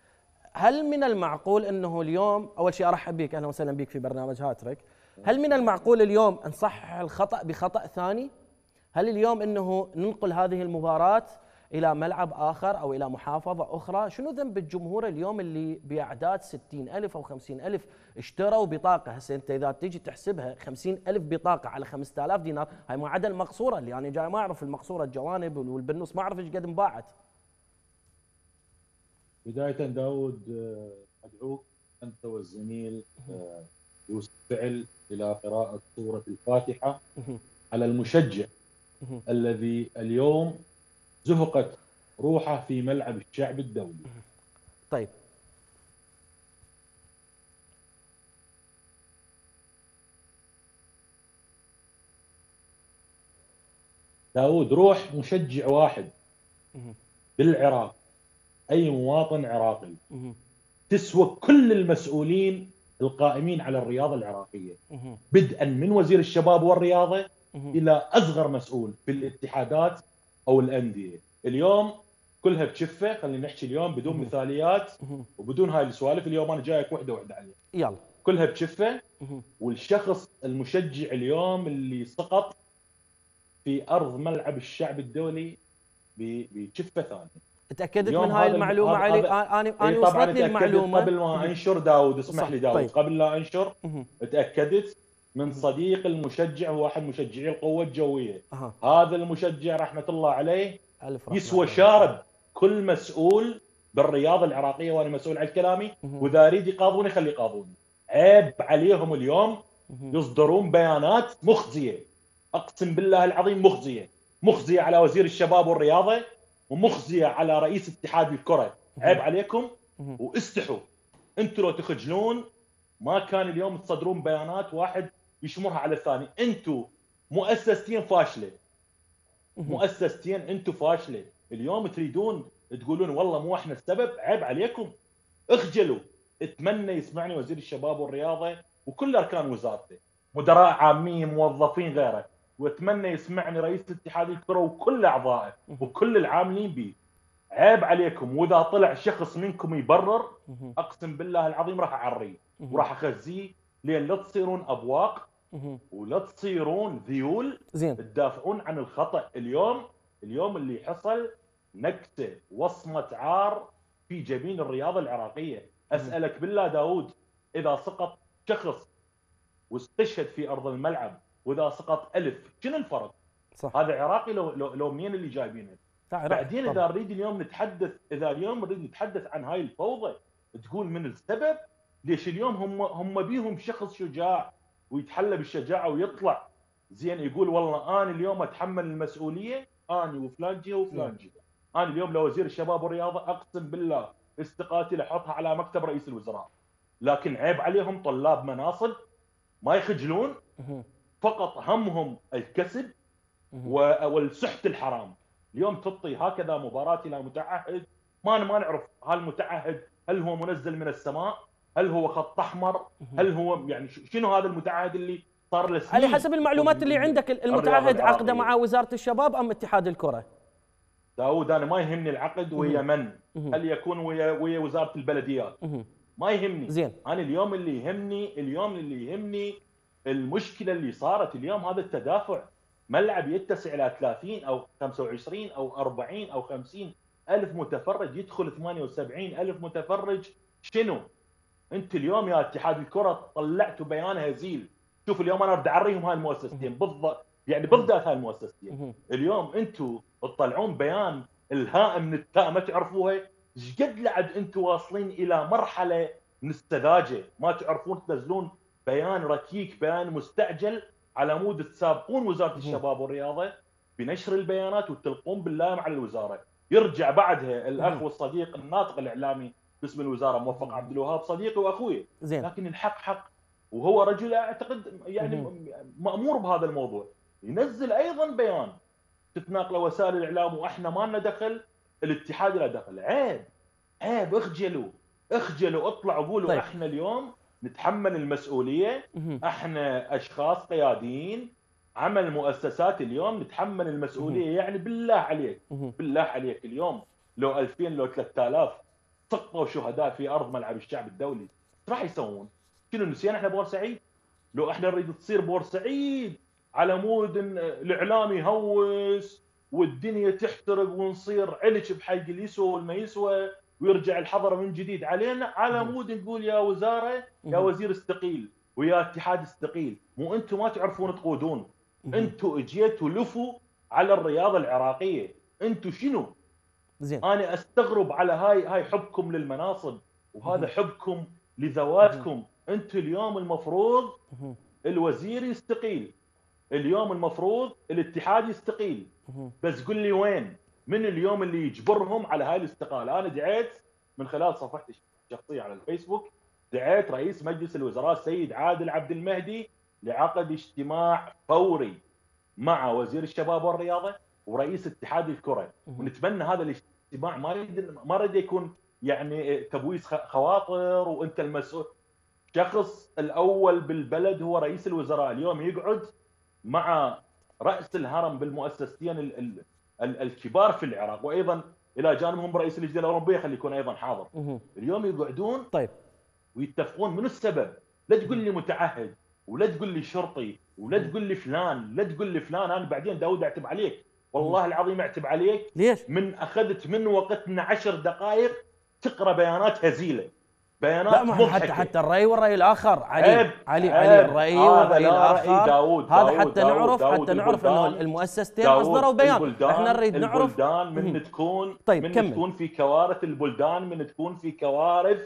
هل من المعقول أنه اليوم، أول شيء أرحب بك، أهلا وسهلا بك في برنامج هاتريك، هل من المعقول اليوم أن نصحح الخطأ بخطأ ثاني؟ هل اليوم أنه ننقل هذه المباراة إلى ملعب آخر أو إلى محافظة أخرى؟ شنو ذنب الجمهور اليوم اللي بأعداد ستين ألف أو خمسين ألف اشتروا بطاقة؟ هسه أنت إذا تيجي تحسبها خمسين ألف بطاقة على خمسة آلاف دينار، هاي ما عدا المقصورة اللي أنا يعني جاي ما أعرف المقصورة الجوانب والبنوس ما أعرف إيش قد انباعت. بداية داود أدعوك أنت والزميل يوسف فعل إلى قراءة سورة الفاتحة على المشجع الذي اليوم زهقت روحه في ملعب الشعب الدولي. طيب داود، روح مشجع واحد بالعراق، أي مواطن عراقي، تسوى كل المسؤولين القائمين على الرياضة العراقية، بدءا من وزير الشباب والرياضة إلى أصغر مسؤول في الاتحادات أو الأندية. اليوم كلها بشفة، خلينا نحكي اليوم بدون مثاليات وبدون هاي السوالف. اليوم أنا جايك وحدة وحدة عليها، يلا كلها بشفة. والشخص المشجع اليوم اللي سقط في أرض ملعب الشعب الدولي بشفة ثانية. تأكدت من هاي المعلومة علي؟ أنا أنا وصلتني المعلومة قبل ما أنشر داود، اسمح لي داود، طيب. قبل لا أنشر تأكدت من صديق المشجع، هو واحد مشجعي القوة الجوية. أه. هذا المشجع رحمة الله عليه يسوى شارب كل مسؤول بالرياضة العراقية، وأنا مسؤول عن كلامي، وإذا أريد يقاضوني خلي يقاضوني. عيب عليهم اليوم يصدرون بيانات مخزية، أقسم بالله العظيم مخزية، مخزية على وزير الشباب والرياضة ومخزية على رئيس اتحاد الكرة. عيب عليكم واستحوا. انتم لو تخجلون ما كان اليوم تصدرون بيانات واحد يشمرها على الثاني. انتم مؤسستين فاشله، مؤسستين انتم فاشله. اليوم تريدون تقولون والله مو احنا السبب. عيب عليكم، اخجلوا. اتمنى يسمعني وزير الشباب والرياضه وكل اركان وزارته، مدراء عامين، موظفين غيره، واتمنى يسمعني رئيس اتحاد الكره وكل اعضائه وكل العاملين به. عيب عليكم، واذا طلع شخص منكم يبرر اقسم بالله العظيم راح اعريه وراح اخزيه، لين لا تصيرون ابواق ولا تصيرون ذيول زين تدافعون عن الخطا. اليوم اليوم اللي حصل نكته، وصمه عار في جبين الرياضه العراقيه. اسالك بالله داوود، اذا سقط شخص واستشهد في ارض الملعب واذا سقط ألف، شنو الفرق؟ صح. هذا عراقي لو لو, لو منين اللي جايبينه؟ بعدين اذا نريد اليوم نتحدث اذا اليوم نريد نتحدث عن هاي الفوضى، تقول من السبب؟ ليش اليوم هم هم بيهم شخص شجاع ويتحلى بالشجاعه ويطلع زين يقول والله انا اليوم اتحمل المسؤوليه، انا وفلان جهه وفلان جهه. انا اليوم لو وزير الشباب والرياضه اقسم بالله استقالتي لاحطها على مكتب رئيس الوزراء. لكن عيب عليهم طلاب مناصب ما يخجلون، فقط همهم الكسب والسحت الحرام. اليوم تعطي هكذا مباراه الى متعهد ما ما نعرف هالمتعهد هل هو منزل من السماء؟ هل هو خط احمر؟ هل هو يعني شنو هذا المتعهد اللي صار له سنين؟ على حسب المعلومات اللي عندك المتعهد عقده مع وزاره الشباب ام اتحاد الكره؟ داود انا ما يهمني العقد ويا من، هل يكون ويا ويا وزاره البلديات، ما يهمني. زين. انا اليوم اللي يهمني اليوم اللي يهمني المشكله اللي صارت اليوم، هذا التدافع. ملعب يتسع الى ثلاثين او خمسة وعشرين او أربعين او خمسين الف متفرج، يدخل ثمانية وسبعين الف متفرج. شنو؟ انت اليوم يا اتحاد الكره طلعتوا بيان هزيل. شوف اليوم انا اريد اعريهم هاي المؤسستين بالضبط، يعني بالذات هاي المؤسستين. اليوم انتم تطلعون بيان الهاء من التاء ما تعرفوها. ايش قد لعد انتم واصلين الى مرحله من السذاجه ما تعرفون تنزلون بيان ركيك، بيان مستعجل على مود تسابقون وزاره الشباب والرياضه بنشر البيانات وتلقون باللام على الوزاره. يرجع بعدها الاخ والصديق الناطق الاعلامي باسم الوزاره موفق عبد الوهاب صديقي واخوي، لكن الحق حق وهو رجل اعتقد يعني مامور بهذا الموضوع، ينزل ايضا بيان تتناقله وسائل الاعلام واحنا ما لنا دخل، الاتحاد له دخل. عيب عيب، اخجلوا اخجلوا، اطلعوا قولوا طيب. احنا اليوم نتحمل المسؤوليه، احنا اشخاص قياديين عمل مؤسسات اليوم نتحمل المسؤوليه. يعني بالله عليك بالله عليك اليوم لو ألفين لو ثلاثة آلاف سقطوا شهداء في ارض ملعب الشعب الدولي، ايش راح يسوون؟ شنو نسينا احنا بورسعيد؟ لو احنا نريد تصير بورسعيد على مود الاعلام يهوس والدنيا تحترق ونصير علش بحق اللي يسوى والما يسوى ويرجع الحظر من جديد علينا، على مود نقول يا وزاره يا وزير استقيل ويا اتحاد استقيل. مو انتم ما تعرفون تقودون، انتم اجيتوا لفوا على الرياضه العراقيه. انتم شنو؟ زين. انا استغرب على هاي هاي حبكم للمناصب وهذا حبكم لذواتكم. انتم اليوم المفروض الوزير يستقيل، اليوم المفروض الاتحاد يستقيل، بس قل لي وين؟ من اليوم اللي يجبرهم على هاي الاستقاله؟ انا دعيت من خلال صفحتي الشخصيه على الفيسبوك، دعيت رئيس مجلس الوزراء السيد عادل عبد المهدي لعقد اجتماع فوري مع وزير الشباب والرياضه ورئيس اتحاد الكره، ونتمنى هذا الاجتماع ما يريد ما يريد يكون يعني تبويس خواطر وانت المسؤول. شخص الاول بالبلد هو رئيس الوزراء، اليوم يقعد مع راس الهرم بالمؤسستين ال ال ال الكبار في العراق، وايضا الى جانبهم رئيس اللجنه الاوروبيه خلي يكون ايضا حاضر. اليوم يقعدون طيب ويتفقون من السبب. لا تقول لي متعهد ولا تقول لي شرطي ولا تقول لي فلان لا تقول لي فلان. انا بعدين داود اعتب عليك، والله العظيم اعتب عليك. ليش؟ من اخذت من وقتنا عشر دقائق تقرا بيانات هزيله، بيانات لا ما حتى حتى الراي والراي الاخر علي عيب علي عيب علي الراي والراي الاخر داود هذا داود حتى داود نعرف داود حتى نعرف انه المؤسستين اصدروا بيان. احنا نريد نعرف البلدان من تكون طيب من كمل. تكون في كوارث، البلدان من تكون في كوارث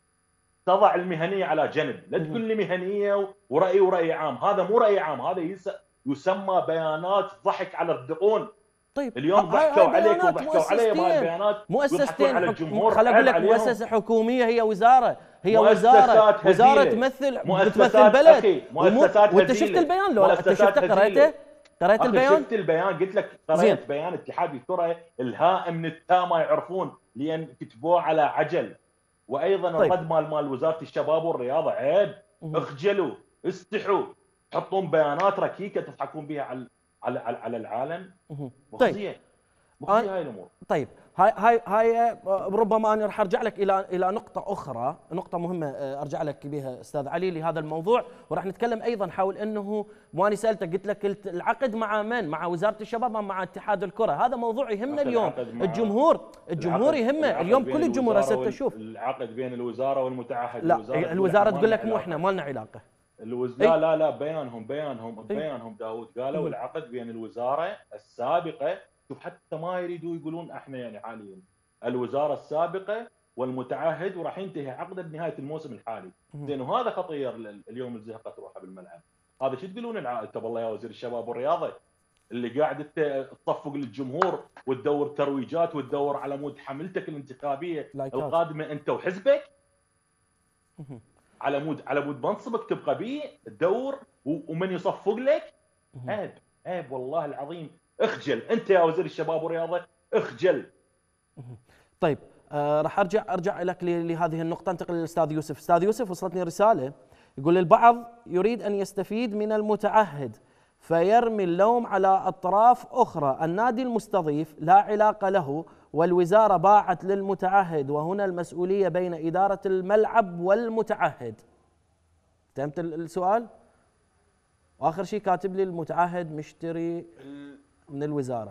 تضع المهنيه على جنب. لا تقول لي مهنيه وراي وراي عام، هذا مو راي عام، هذا يسمى بيانات ضحك على الدقون. طيب اليوم ضحكوا عليك وضحكوا علي بهاي البيانات، مؤسستين على الجمهور. خل اقول لك مؤسسه حكوميه، هي وزاره هي وزاره وزاره تمثل تمثل بلد. مؤسسات وانت شفت البيان؟ لو انت شفته قريته قريت البيان؟ شفت البيان قلت لك قريت بيان اتحاد الكره الهاء من التاء ما يعرفون لان كتبوه على عجل. وايضا طيب. الرد مال مال وزاره الشباب والرياضه عيب، اخجلوا استحوا، تحطون بيانات ركيكه تضحكون بها على على على العالم. مخزيه مخزيه هاي الامور. طيب هاي هاي هاي ربما انا راح ارجع لك الى الى نقطه اخرى، نقطه مهمه ارجع لك بها استاذ علي لهذا الموضوع، وراح نتكلم ايضا حول انه واني سالتك قلت لك العقد مع من؟ مع وزاره الشباب ام مع اتحاد الكره؟ هذا موضوع يهمنا اليوم، الجمهور الجمهور يهمه اليوم، كل الجمهور هسه تشوف العقد بين الوزاره والمتعهد. لا الوزاره, الوزارة تقول لك مو احنا ما لنا علاقه. الوز... لا لا لا بيانهم بيانهم بيانهم داوود قالوا م. العقد بين الوزاره السابقه، شوف حتى ما يريدوا يقولون احنا يعني حاليا الوزاره السابقه والمتعهد، وراح ينتهي عقده بنهايه الموسم الحالي. زين وهذا خطير اليوم الزهقه تروحها بالملعب. هذا شو تقولون العائد تبى الله يا وزير الشباب والرياضه اللي قاعد تصفق للجمهور وتدور ترويجات وتدور على مود حملتك الانتخابيه القادمه انت وحزبك على مود على مود منصبك تبقى بيه تدور ومن يصفق لك. عيب عيب والله العظيم، اخجل انت يا وزير الشباب والرياضه، اخجل. طيب آه راح ارجع ارجع لك لهذه النقطه، انتقل للاستاذ يوسف. استاذ يوسف وصلتني رساله يقول البعض يريد ان يستفيد من المتعهد فيرمي اللوم على اطراف اخرى، النادي المستضيف لا علاقه له والوزاره باعت للمتعهد وهنا المسؤوليه بين اداره الملعب والمتعهد. فهمت السؤال؟ واخر شيء كاتب لي المتعهد مشتري من الوزاره.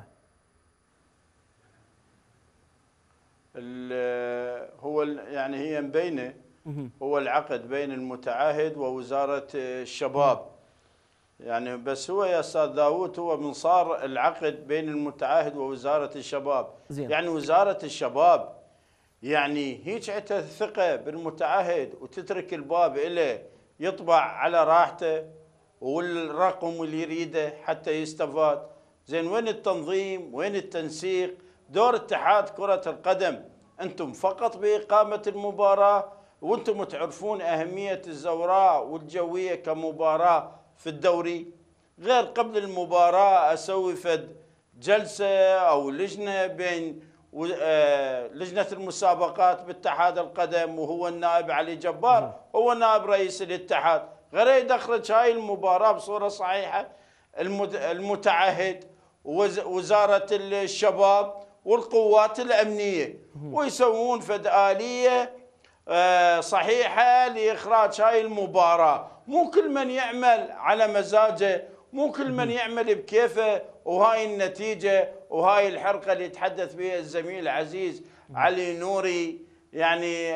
هو يعني هي مبينه، هو العقد بين المتعهد ووزاره الشباب يعني، بس هو يا استاذ داوود هو من صار العقد بين المتعهد ووزاره الشباب زين. يعني وزاره الشباب يعني هيك عندها الثقه بالمتعهد وتترك الباب له يطبع على راحته والرقم اللي يريده حتى يستفاد. زين وين التنظيم؟ وين التنسيق؟ دور اتحاد كرة القدم انتم فقط بإقامة المباراة، وانتم تعرفون أهمية الزوراء والجوية كمباراة في الدوري. غير قبل المباراة أسوي فد جلسة أو لجنة بين لجنة المسابقات باتحاد القدم وهو النائب علي جبار هو نائب رئيس الاتحاد، غير يدخل هاي المباراة بصورة صحيحة المتعهد ووزارة الشباب والقوات الأمنية ويسوون فد آلية صحيحة لإخراج هاي المباراة. مو كل من يعمل على مزاجه، مو كل من يعمل بكيفه، وهاي النتيجة وهاي الحرقة اللي يتحدث بها الزميل العزيز علي نوري يعني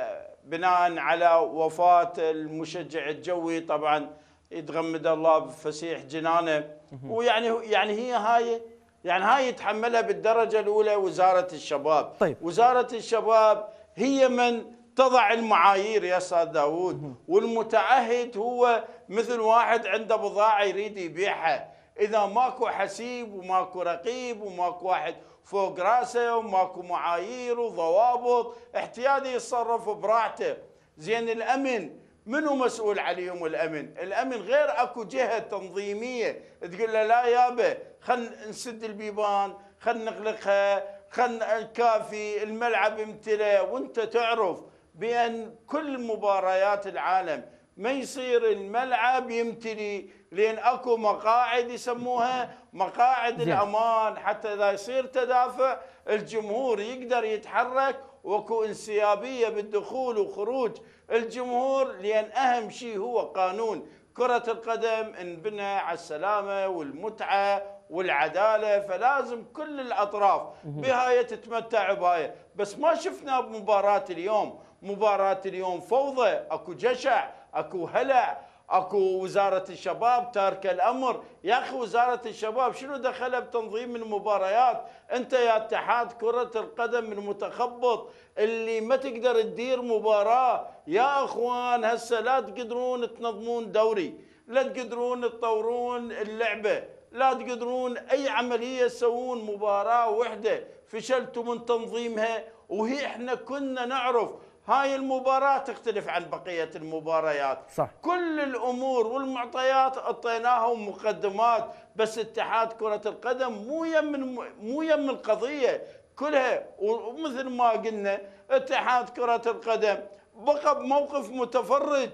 بناء على وفاة المشجع الجوي، طبعا يتغمد الله بفسيح جنانه. ويعني يعني هي هاي يعني هاي يتحملها بالدرجة الأولى وزارة الشباب. طيب. وزارة الشباب هي من تضع المعايير يا استاذ داوود، والمتعهد هو مثل واحد عنده بضاعة يريد يبيعها، إذا ماكو حسيب وماكو رقيب وماكو واحد فوق راسه وماكو معايير وضوابط احتياطي يتصرف براحته. زين الأمن منو مسؤول عليهم؟ الأمن الأمن غير أكو جهة تنظيمية تقول له لا يابا خلنا نسد البيبان، خلنا نغلقها، خلنا نكافي الملعب امتلأ. وانت تعرف بأن كل مباريات العالم ما يصير الملعب يمتلي لأن أكو مقاعد يسموها مقاعد الأمان، حتى إذا يصير تدافع الجمهور يقدر يتحرك واكو انسيابية بالدخول وخروج الجمهور، لأن أهم شيء هو قانون كرة القدم انبنى على السلامة والمتعة والعدالة، فلازم كل الأطراف بهاي تتمتع بهاي. بس ما شفنا بمباراة اليوم، مباراة اليوم فوضى، أكو جشع، أكو هلع، اكو وزارة الشباب تاركه الامر. يا اخي وزارة الشباب شنو دخلها بتنظيم المباريات؟ انت يا اتحاد كرة القدم المتخبط اللي ما تقدر تدير مباراة. يا اخوان هسه لا تقدرون تنظمون دوري، لا تقدرون تطورون اللعبة، لا تقدرون اي عملية تسوون مباراة وحدة، فشلتوا من تنظيمها. وهي احنا كنا نعرف هاي المباراة تختلف عن بقية المباريات، صح. كل الأمور والمعطيات أعطيناها مقدمات، بس اتحاد كرة القدم مو يم مو يم القضية كلها. ومثل ما قلنا اتحاد كرة القدم بقى بموقف متفرج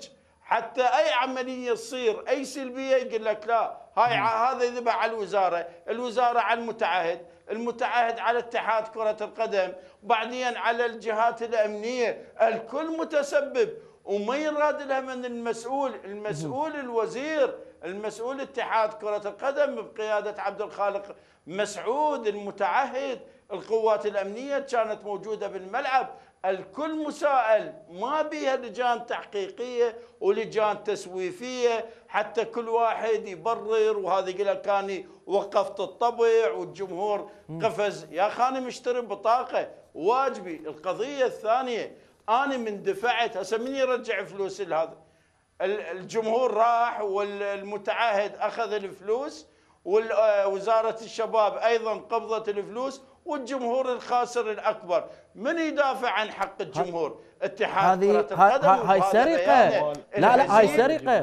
حتى اي عمليه تصير اي سلبيه يقول لك لا هاي هذا يذبح على الوزاره، الوزاره على المتعهد، المتعهد على اتحاد كره القدم، وبعدين على الجهات الامنيه، الكل متسبب وما يراد لها من المسؤول، المسؤول الوزير، المسؤول اتحاد كره القدم بقياده عبد الخالق مسعود، المتعهد، القوات الامنيه كانت موجوده بالملعب، الكل مسائل، ما بيها لجان تحقيقيه ولجان تسويفيه حتى كل واحد يبرر، وهذا يقول لك اني وقفت الطبع والجمهور قفز، يا اخي انا مشتري بطاقه واجبي. القضيه الثانيه انا من دفعت، هسه من يرجع فلوس هذا؟ الجمهور راح والمتعهد اخذ الفلوس، ووزاره الشباب ايضا قبضت الفلوس، والجمهور الخاسر الاكبر. من يدافع عن حق الجمهور؟ اتحاد كرة القدم. هاي سرقه، لا لا هاي سرقه،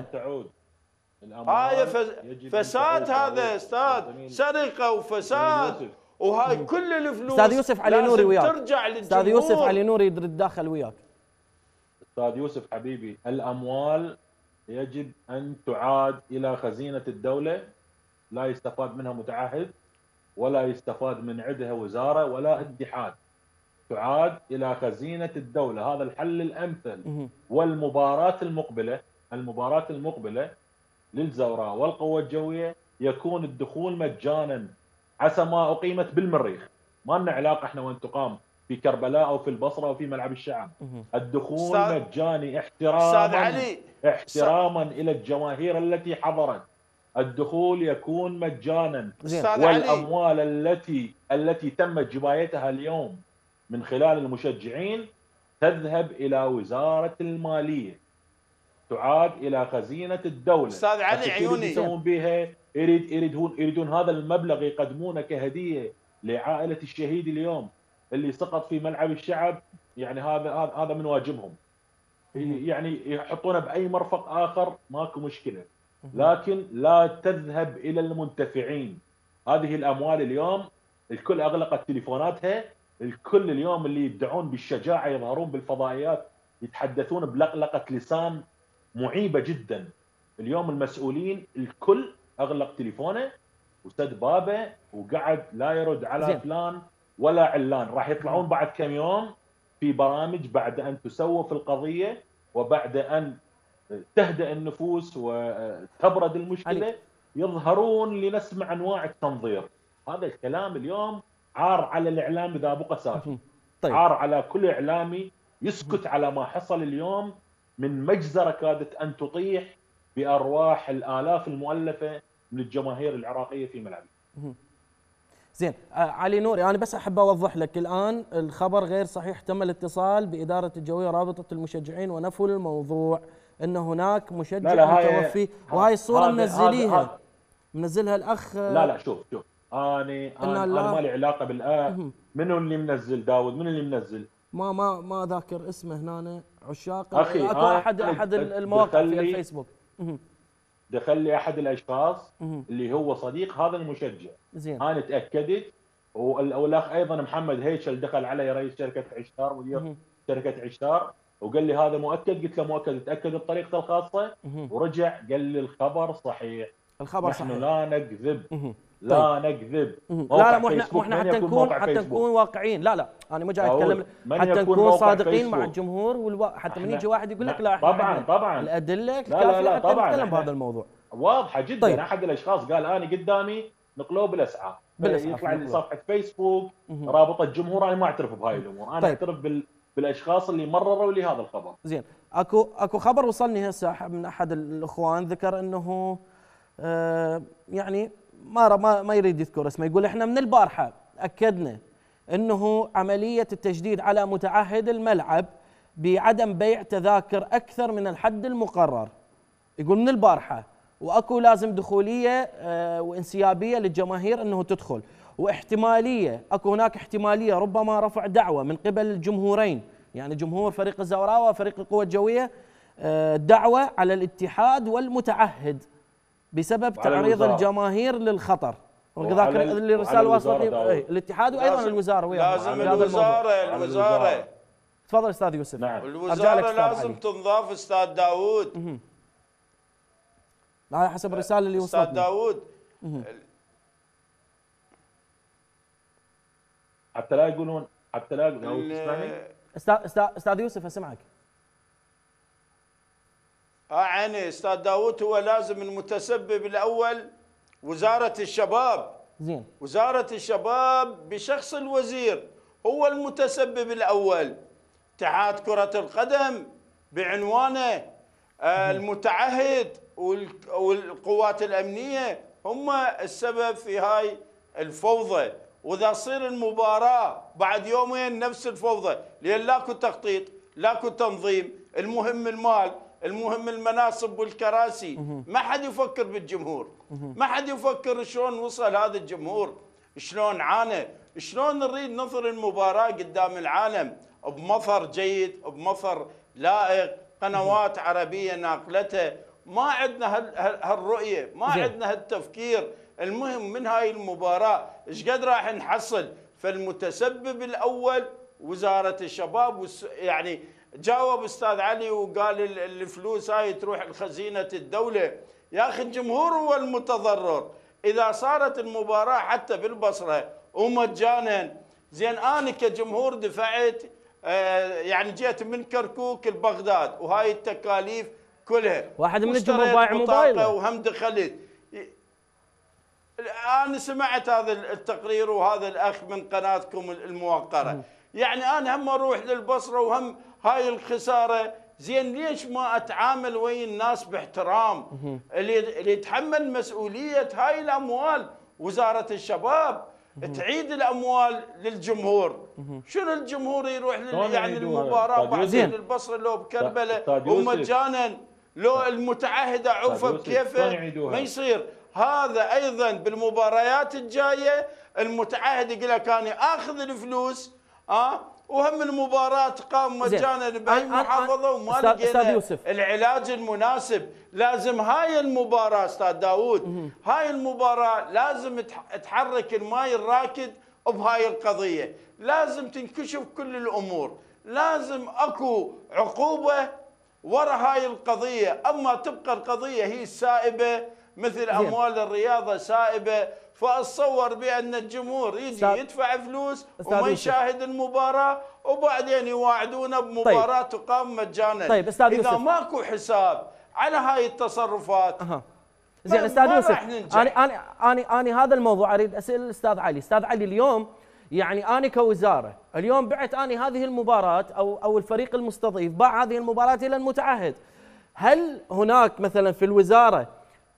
هاي فساد، هذا استاذ، سرقه وفساد، وهاي كل الفلوس استاذ يوسف علي نوري وياك، ترجع للجمهور. استاذ يوسف علي نوري يتدخل وياك. استاذ يوسف حبيبي، الاموال يجب ان تعاد الى خزينه الدوله، لا يستفاد منها متعهد ولا يستفاد من عندها وزاره ولا اتحاد، تعاد الى خزينه الدوله، هذا الحل الامثل. والمباراه المقبله، المباراه المقبله للزوراء والقوه الجويه يكون الدخول مجانا عسى ما اقيمت بالمريخ، ما لنا علاقه احنا وين تقام في كربلاء او في البصره او في ملعب الشعب. الدخول مجاني احتراما احتراما الى الجماهير التي حضرت، الدخول يكون مجانا، والاموال التي التي تمت جبايتها اليوم من خلال المشجعين تذهب الى وزاره الماليه، تعاد الى خزينه الدوله. استاذ علي عيوني يسوون بها، يريد يريدون يريدون هذا المبلغ يقدمونه كهديه لعائله الشهيد اليوم اللي سقط في ملعب الشعب، يعني هذا هذا من واجبهم. يعني يحطونه باي مرفق اخر ماكو مشكله، لكن لا تذهب الى المنتفعين. هذه الاموال اليوم الكل اغلقت تليفوناتها، الكل اليوم اللي يدعون بالشجاعه يظهرون بالفضائيات يتحدثون بلقلقه لسان معيبه جدا. اليوم المسؤولين الكل اغلق تليفونه وسد بابه وقعد لا يرد على زين. فلان ولا علان. راح يطلعون بعد كم يوم في برامج بعد ان تسوف القضيه وبعد ان تهدأ النفوس وتبرد المشكله علي. يظهرون لنسمع انواع التنظير. هذا الكلام اليوم عار على الاعلام اذا بقى ساكت. طيب. عار على كل اعلامي يسكت على ما حصل اليوم من مجزره كادت ان تطيح بارواح الالاف المؤلفه من الجماهير العراقيه في ملعبها. زين علي نوري، انا بس احب اوضح لك الان الخبر غير صحيح، تم الاتصال باداره الجويه رابطه المشجعين ونفوا الموضوع ان هناك مشجع لا لا متوفي، وهاي الصوره منزليها منزلها الاخ. لا لا شوف شوف اني انا, أنا ما لي علاقه بالآن. منو اللي منزل داود؟ منو اللي منزل؟ ما ما ما ذاكر اسمه هنا عشاق اخي اكو احد احد المواقع في الفيسبوك دخل لي احد الاشخاص اللي هو صديق هذا المشجع. زين انا تاكدت، والاخ ايضا محمد هيكل دخل علي رئيس شركه عشتار مدير شركه عشتار وقال لي هذا مؤكد، قلت له مؤكد، تاكد بطريقته الخاصه ورجع قال لي الخبر صحيح. الخبر نحن صحيح، لا نكذب لا طيب. نكذب. لا لا مو احنا مو احنا حتى نكون حتى نكون واقعيين. لا لا انا مو جاي اتكلم، حتى نكون صادقين فيسبوك. مع الجمهور والو... حتى من يجي واحد يقول لك لا احنا طبعا طبعا الادله لا لا لا حتى طبعا نتكلم بهذا الموضوع واضحه جدا. طيب. احد الاشخاص قال انا قدامي نقلوه بالاسعاف، يطلع لي صفحه فيسبوك رابطه جمهور. انا ما اعترف بهاي الامور، انا طيب. اعترف بال... بالاشخاص اللي مرروا لي هذا الخبر. زين اكو اكو خبر وصلني هسه من احد الاخوان ذكر انه آه يعني ما ما ما يريد يذكر اسمه، يقول احنا من البارحه اكدنا انه عمليه التجديد على متعهد الملعب بعدم بيع تذاكر اكثر من الحد المقرر. يقول من البارحه واكو لازم دخوليه آه وانسيابيه للجماهير انه تدخل، واحتماليه اكو هناك احتماليه ربما رفع دعوه من قبل الجمهورين، يعني جمهور فريق الزوراء وفريق القوه الجويه آه دعوه على الاتحاد والمتعهد بسبب تعريض الجماهير للخطر. وذاك اللي رساله وصلت الاتحاد وايضا الوزاره وياه. لازم الوزاره الوزاره تفضل استاذ يوسف. نعم. الوزاره لازم تنضاف استاذ داوود. هاي حسب الرساله اللي وصلتني. استاذ داوود حتى لا يقولون حتى لا يقولون تسمعني؟ استاذ استاذ يوسف اسمعك. اه عيني استاذ داوود، هو لازم المتسبب الاول وزاره الشباب. زين. وزاره الشباب بشخص الوزير هو المتسبب الاول. اتحاد كره القدم بعنوانه، آه المتعهد والقوات الامنيه هم السبب في هاي الفوضى. واذا تصير المباراه بعد يومين نفس الفوضى، لان لاكو تخطيط، لاكو تنظيم، المهم المال، المهم المناصب والكراسي، ما حد يفكر بالجمهور، ما حد يفكر شلون وصل هذا الجمهور، شلون عانى، شلون نريد نظهر المباراه قدام العالم بمظهر جيد، بمظهر لائق، قنوات عربيه ناقلته. ما عندنا هالرؤيه، ما عندنا هالتفكير. المهم من هاي المباراه ايش قد راح نحصل؟ فالمتسبب الاول وزاره الشباب. يعني جاوب استاذ علي وقال الفلوس هاي تروح لخزينه الدوله. يا اخي الجمهور هو المتضرر. اذا صارت المباراه حتى بالبصره ومجانا، زين انا كجمهور دفعت، آه يعني جيت من كركوك لبغداد وهاي التكاليف كلها، واحد من الجمهور بايع موبايله وهم دخلت. انا سمعت هذا التقرير وهذا الاخ من قناتكم الموقره، يعني انا هم اروح للبصره وهم هاي الخساره. زين ليش ما اتعامل ويا الناس باحترام؟ اللي اللي يتحمل مسؤوليه هاي الاموال وزاره الشباب تعيد الاموال للجمهور. شنو الجمهور يروح يعني المباراه وبعدين للبصره لو بكربلاء ومجانا، لو المتعهده عوفه بكيفه ما يصير. هذا ايضا بالمباريات الجايه المتعهد يقول لك انا اخذ الفلوس اه وهم المباراه تقام مجانا باي محافظه وما لقينا العلاج المناسب. لازم هاي المباراه استاذ داوود، هاي المباراه لازم تحرك الماي الراكد بهاي القضيه، لازم تنكشف كل الامور، لازم اكو عقوبه ورا هاي القضيه. اما تبقى القضيه هي السائبه مثل اموال الرياضه سائبه، فاتصور بان الجمهور يجي يدفع فلوس وما يشاهد المباراه وبعدين يواعدونا بمباراه طيب. تقام مجانا. طيب استاذ اذا يوسف، ماكو حساب على هاي التصرفات أه. زين استاذ يوسف، انا انا انا انا هذا الموضوع اريد اسال الاستاذ علي. استاذ علي اليوم يعني انا كوزاره اليوم بعت انا هذه المباراه او او الفريق المستضيف باع هذه المباراه الى المتعهد. هل هناك مثلا في الوزاره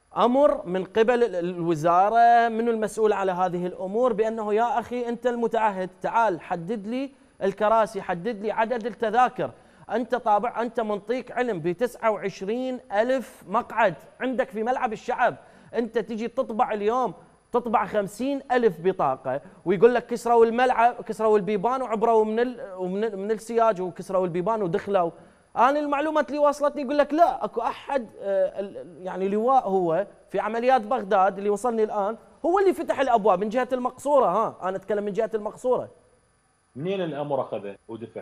امر من قبل الوزاره من المسؤول على هذه الامور بانه يا اخي انت المتعهد تعال حدد لي الكراسي، حدد لي عدد التذاكر، انت طابع انت منطيك علم ب تسعة وعشرين ألف مقعد عندك في ملعب الشعب، انت تجي تطبع اليوم تطبع خمسين ألف بطاقه ويقول لك كسروا الملعب، كسروا البيبان وعبروا من من, من السياج وكسروا البيبان ودخلوا. انا المعلومات اللي وصلتني يقول لك لا اكو احد يعني لواء هو في عمليات بغداد اللي وصلني الان هو اللي فتح الابواب من جهه المقصوره. ها انا اتكلم من جهه المقصوره. منين الامر اخذه ودفع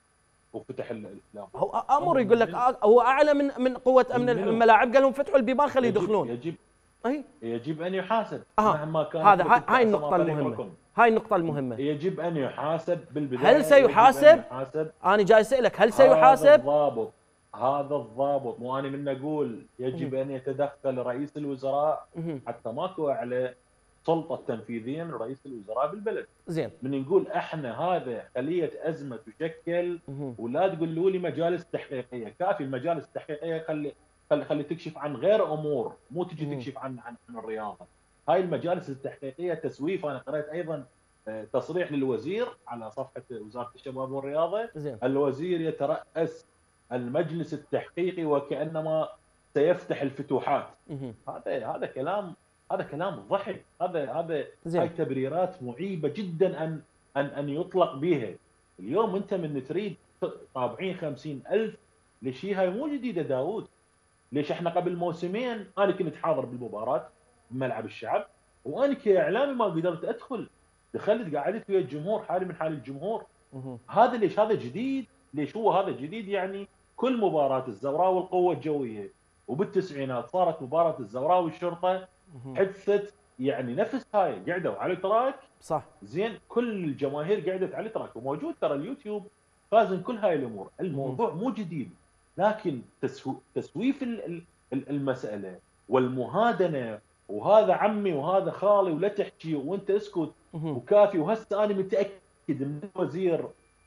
وفتح الابواب؟ هو امر يقول لك هو اعلى من من قوه امن الملاعب، قال لهم فتحوا البيبان خليه يدخلون. يجب اي يجب ان يحاسب مهما كان. هذا هاي النقطه المهمه، هاي النقطة المهمة. يجب أن يحاسب بالبداية. هل سيحاسب؟ أنا جاي أسألك هل سيحاسب؟ هذا الضابط هذا الضابط مو أنا من أقول يجب أن يتدخل رئيس الوزراء حتى ماكو أعلى سلطة تنفيذية من رئيس الوزراء بالبلد. زين. من نقول احنا هذا خلية أزمة تشكل ولا تقولوا لي مجالس تحقيقية، كافي المجالس التحقيقية خلي خلي خلي تكشف عن غير أمور، مو تجي تكشف عن عن, عن الرياضة. هاي المجالس التحقيقيه تسويف. انا قرأت ايضا تصريح للوزير على صفحه وزاره الشباب والرياضه. زين. الوزير يترأس المجلس التحقيقي وكانما سيفتح الفتوحات. هذا هذا كلام هذا كلام ضحك. هذا هذا هاي تبريرات معيبه جدا ان ان ان يطلق بها. اليوم انت من تريد طابعين خمسين ألف ليش هاي مو جديده داوود؟ ليش احنا قبل موسمين انا كنت حاضر بالمباراه بملعب الشعب وانا كاعلامي ما قدرت ادخل، دخلت قعدت ويا الجمهور، حالي من حال الجمهور. هذا ليش؟ هذا جديد. ليش هو هذا جديد؟ يعني كل مباراه الزوراء والقوه الجويه وبالتسعينات صارت مباراه الزوراء والشرطه حدثت يعني نفس هاي، قعدوا على التراك صح زين، كل الجماهير قعدت على التراك، وموجود ترى اليوتيوب فازن كل هاي الامور، الموضوع مو جديد، لكن تسو... تسويف المساله والمهادنه، وهذا عمي وهذا خالي ولا تحكي وانت اسكت وكافي. وهسه انا متاكد من الوزير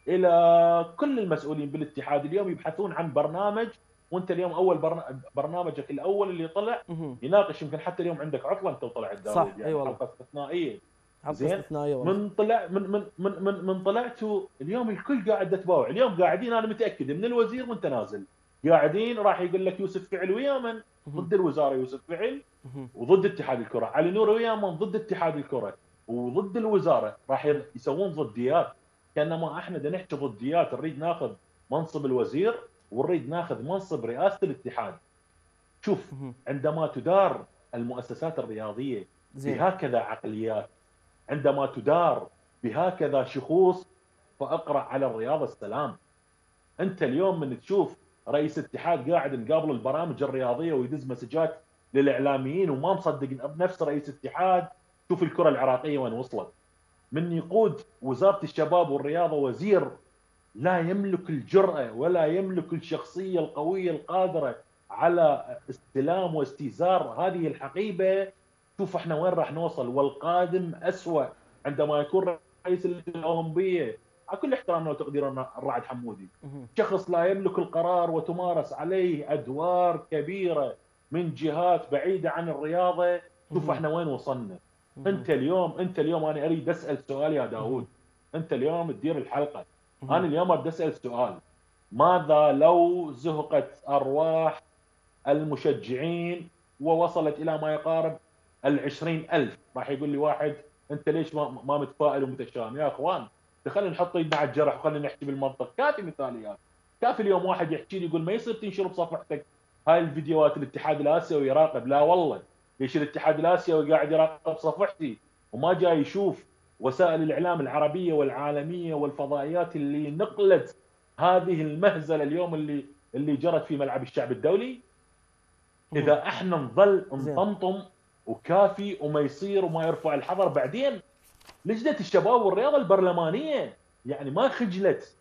الى كل المسؤولين بالاتحاد اليوم يبحثون عن برنامج، وانت اليوم اول برنامجك الاول اللي طلع يناقش، يمكن حتى اليوم عندك عطله انت وطلعت داوود، صح يعني اي والله حلقه استثنائيه حلقه استثنائيه والله. من طلع من من من من, من طلعتوا اليوم الكل قاعد يتباوع، اليوم قاعدين انا متاكد من الوزير وانت نازل قاعدين راح يقول لك يوسف فعل ويا من؟ ضد الوزاره يوسف فعل وضد اتحاد الكره، علي نور ويا من؟ ضد اتحاد الكره وضد الوزاره، راح يسوون ضديات، كانما احنا بدنا نحكي ضديات، نريد ناخذ منصب الوزير ونريد ناخذ منصب رئاسه الاتحاد. شوف عندما تدار المؤسسات الرياضيه بهكذا عقليات، عندما تدار بهكذا شخوص، فاقرا على الرياضه السلام. انت اليوم من تشوف رئيس اتحاد قاعد مقابل البرامج الرياضيه ويدز مسجات للاعلاميين وما مصدق بنفس رئيس اتحاد، شوف الكره العراقيه وين وصلت. من يقود وزاره الشباب والرياضه وزير لا يملك الجرأه ولا يملك الشخصيه القويه القادره على استلام واستيزار هذه الحقيبه، شوف احنا وين راح نوصل، والقادم اسوء عندما يكون رئيس اللجنه الاولمبيه، على كل احترامنا وتقديرنا الرعد حمودي، شخص لا يملك القرار وتمارس عليه ادوار كبيره من جهات بعيده عن الرياضه، شوف احنا وين وصلنا. انت اليوم انت اليوم انا اريد اسال سؤال يا داوود، انت اليوم تدير الحلقه، انا اليوم اريد اسال سؤال، ماذا لو زهقت ارواح المشجعين ووصلت الى ما يقارب العشرين ألف؟ راح يقول لي واحد انت ليش ما, ما متفائل ومتشائم؟ يا اخوان خلينا نحط ايدنا على الجرح وخلينا نحكي بالمنطق، كافي مثاليات، كافي اليوم واحد يحكي لي يقول ما يصير تنشر بصفحتك هاي الفيديوهات الاتحاد الاسيوي يراقب، لا والله ليش الاتحاد الاسيوي قاعد يراقب صفحتي وما جاي يشوف وسائل الاعلام العربيه والعالميه والفضائيات اللي نقلت هذه المهزله اليوم اللي اللي جرت في ملعب الشعب الدولي؟ اذا احنا نظل نطمطم وكافي وما يصير وما يرفع الحظر، بعدين لجنه الشباب والرياضه البرلمانيه يعني ما خجلت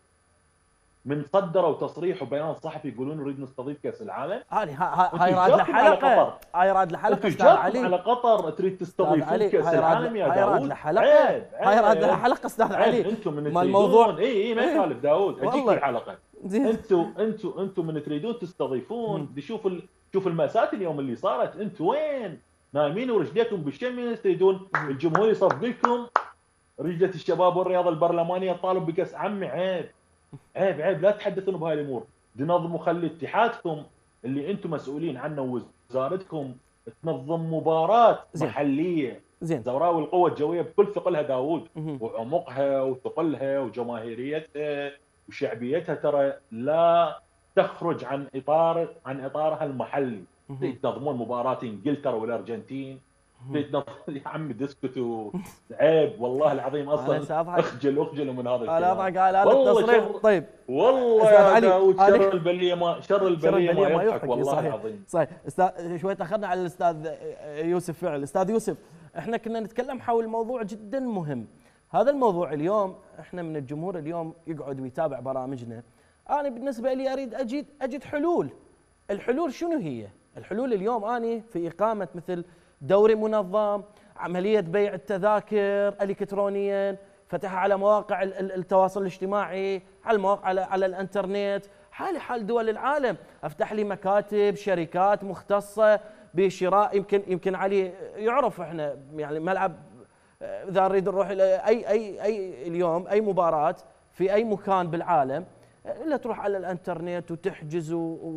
من صدروا تصريح وبيان صحفي يقولون نريد نستضيف كاس العالم. هاي هاي راد لحلقه، هاي راد لحلقه استاذ علي، على قطر تريد تستضيفون كاس العالم يا داوود، هاي راد لحلقه، هاي راد لحلقه استاذ علي. انتم من ما الموضوع اي اي ما يخالف داوود، اجيك الحلقه. انتم انتم انتم من تريدون تستضيفون، بدي شوف ال... شوف المأساة اليوم اللي صارت، انتم وين؟ نايمين ورجليكم بالشمس، تريدون الجمهور يصفق لكم، رجلة الشباب والرياضه البرلمانيه طالب بكاس. عمي عيب عيب عيب، لا تحدثون بهاي الامور، تنظموا، خلي اتحادكم اللي انتم مسؤولين عنه ووزارتكم تنظم مباراه زين. محليه زين. زوراء والقوه الجويه بكل ثقلها داوود، وعمقها وثقلها وجماهيريتها وشعبيتها ترى لا تخرج عن اطار عن اطارها المحلي. تنظمون مباراه انجلترا والارجنتين، يا عمي تسكتوا، عيب والله العظيم، اصلا اخجل اخجل من هذا الكلام. انا اضحك على هذا التصريح. طيب والله يا داوود شر البليه ما شر البليه ما يضحك والله صحيح. العظيم. صحيح. استاذ شوي تاخرنا على الاستاذ يوسف فعل. استاذ يوسف، احنا كنا نتكلم حول موضوع جدا مهم، هذا الموضوع اليوم احنا من الجمهور اليوم يقعد ويتابع برامجنا، انا بالنسبه لي اريد اجد اجد حلول. الحلول شنو هي؟ الحلول اليوم اني في اقامه مثل دوري منظم، عمليه بيع التذاكر الكترونيا، فتحها على مواقع التواصل الاجتماعي، على المواقع على, على الانترنت، حالي حال دول العالم، افتح لي مكاتب، شركات مختصه بشراء، يمكن يمكن علي يعرف احنا يعني ملعب اذا نريد نروح اي اي اي اليوم اي مباراه في اي مكان بالعالم، الا تروح على الانترنت وتحجز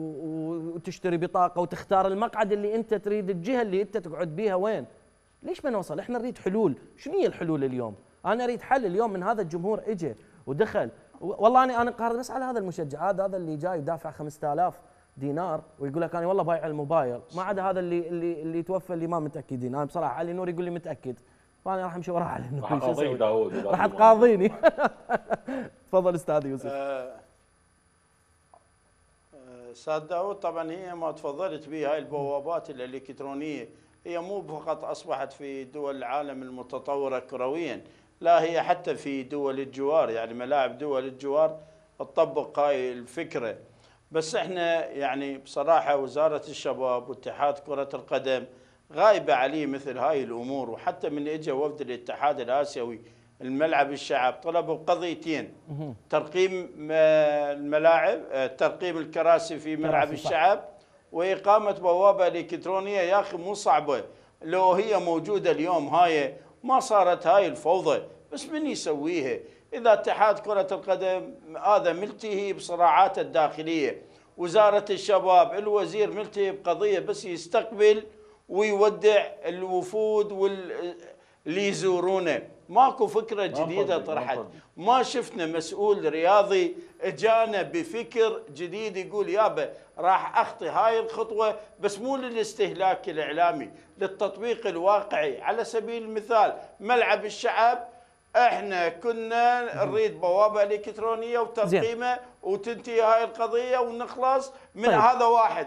وتشتري بطاقه وتختار المقعد اللي انت تريد، الجهه اللي انت تقعد بيها وين. ليش ما نوصل؟ احنا نريد حلول. شنو هي الحلول اليوم؟ انا اريد حل اليوم من هذا الجمهور اجى ودخل، والله انا انا قارن بس على هذا المشجع، هذا هذا اللي جاي يدافع خمسة آلاف دينار ويقول لك انا والله بايع الموبايل، ما عدا هذا اللي اللي اللي توفى اللي ما متاكدين. انا بصراحه علي نور يقول لي متاكد، فانا راح امشي وراه علي نور. راح اقاضيك داوود، راح تقاضيني. تفضل استاذ يوسف. استاذ داود، طبعا هي ما تفضلت به هاي البوابات الالكترونيه هي مو فقط اصبحت في دول العالم المتطوره كرويا، لا هي حتى في دول الجوار، يعني ملاعب دول الجوار تطبق هاي الفكره. بس احنا يعني بصراحه وزاره الشباب واتحاد كره القدم غايبه عليه مثل هاي الامور. وحتى من اجى وفد الاتحاد الاسيوي الملعب الشعب طلبوا قضيتين: ترقيم الملاعب، ترقيم الكراسي في ملعب الشعب، واقامه بوابه الكترونيه. يا اخي مو صعبه، لو هي موجوده اليوم هاي ما صارت هاي الفوضى، بس من يسويها؟ اذا اتحاد كره القدم هذا ملتهي بصراعاته الداخليه، وزاره الشباب الوزير ملتهي بقضيه بس يستقبل ويودع الوفود وال اللي يزورونه. ماكو فكره جديده طرحت، ما شفنا مسؤول رياضي اجانا بفكر جديد يقول يابا راح اخطي هاي الخطوه، بس مو للاستهلاك الاعلامي، للتطبيق الواقعي. على سبيل المثال ملعب الشعب احنا كنا نريد بوابه الكترونيه وترقيمه وتنتهي هاي القضيه ونخلص من طيب. هذا واحد.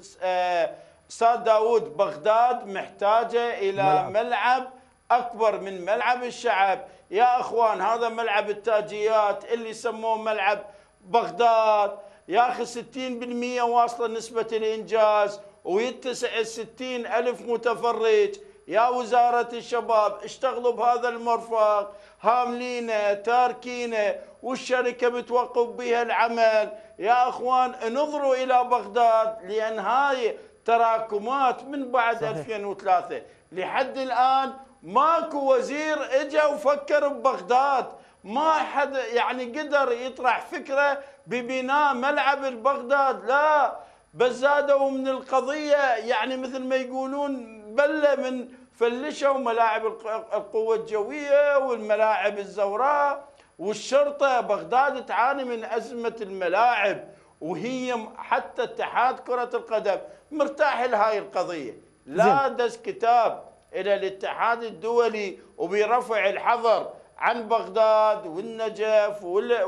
استاذ داود، بغداد محتاجه الى ملعب, ملعب اكبر من ملعب الشعب. يا اخوان هذا ملعب التاجيات اللي سموه ملعب بغداد، يا اخي ستين بالمئة واصله نسبه الانجاز ويتسع ستين الف متفرج. يا وزاره الشباب اشتغلوا بهذا المرفق، هاملينه تاركينه والشركه بتوقف بها العمل. يا اخوان انظروا الى بغداد، لان هاي تراكمات من بعد صحيح. ألفين وثلاثة لحد الان ماكو وزير اجى وفكر ببغداد، ما حد يعني قدر يطرح فكره ببناء ملعب البغداد، لا بس زادوا من القضيه، يعني مثل ما يقولون بله من فلشوا ملاعب القوه الجويه والملاعب الزوراء والشرطه. بغداد تعاني من ازمه الملاعب، وهي حتى اتحاد كره القدم مرتاح لهاي القضيه، لا دز كتاب الى الاتحاد الدولي وبرفع الحظر عن بغداد والنجف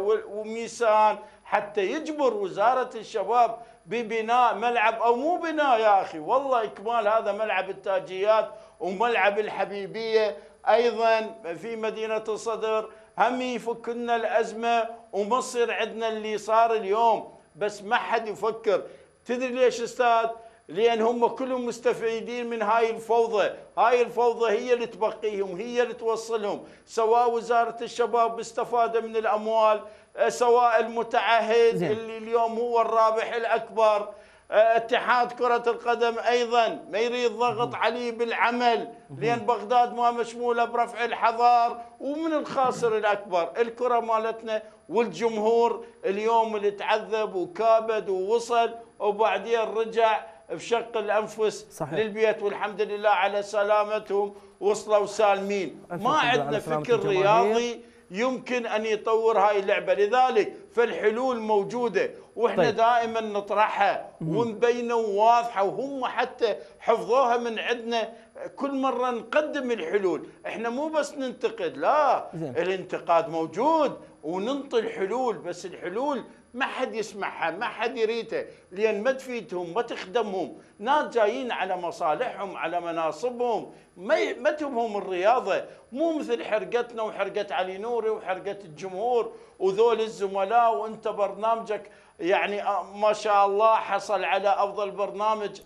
وميسان حتى يجبر وزاره الشباب ببناء ملعب، او مو بناء يا اخي والله اكمال هذا ملعب التاجيات وملعب الحبيبيه ايضا في مدينه الصدر، هم يفك لنا الازمه وما يصير عندنا اللي صار اليوم. بس ما حد يفكر. تدري ليش استاذ؟ لان هم كلهم مستفيدين من هاي الفوضى، هاي الفوضى هي اللي تبقيهم، هي اللي توصلهم، سواء وزاره الشباب مستفاده من الاموال، سواء المتعهد زين. اللي اليوم هو الرابح الاكبر، اتحاد كره القدم ايضا ما يريد ضغط عليه بالعمل، لان بغداد ما مشموله برفع الحظر، ومن الخاسر الاكبر الكره مالتنا والجمهور اليوم اللي تعذب وكابد ووصل وبعدين رجع بشق الانفس صحيح. للبيت، والحمد لله على سلامتهم وصلوا سالمين. ما عندنا فكر رياضي يمكن ان يطور هاي اللعبه، لذلك فالحلول موجوده واحنا طيب. دائما نطرحها ونبينه واضحه، وهم حتى حفظوها من عندنا. كل مره نقدم الحلول، احنا مو بس ننتقد، لا زين. الانتقاد موجود وننطي الحلول، بس الحلول ما حد يسمعها، ما حد يريدها، لان ما تفيدهم ما تخدمهم. ناس جايين على مصالحهم على مناصبهم، ما ما تهمهم الرياضه، مو مثل حرقتنا وحرقه علي نوري وحرقه الجمهور وذول الزملاء. وانت برنامجك يعني ما شاء الله حصل على افضل برنامج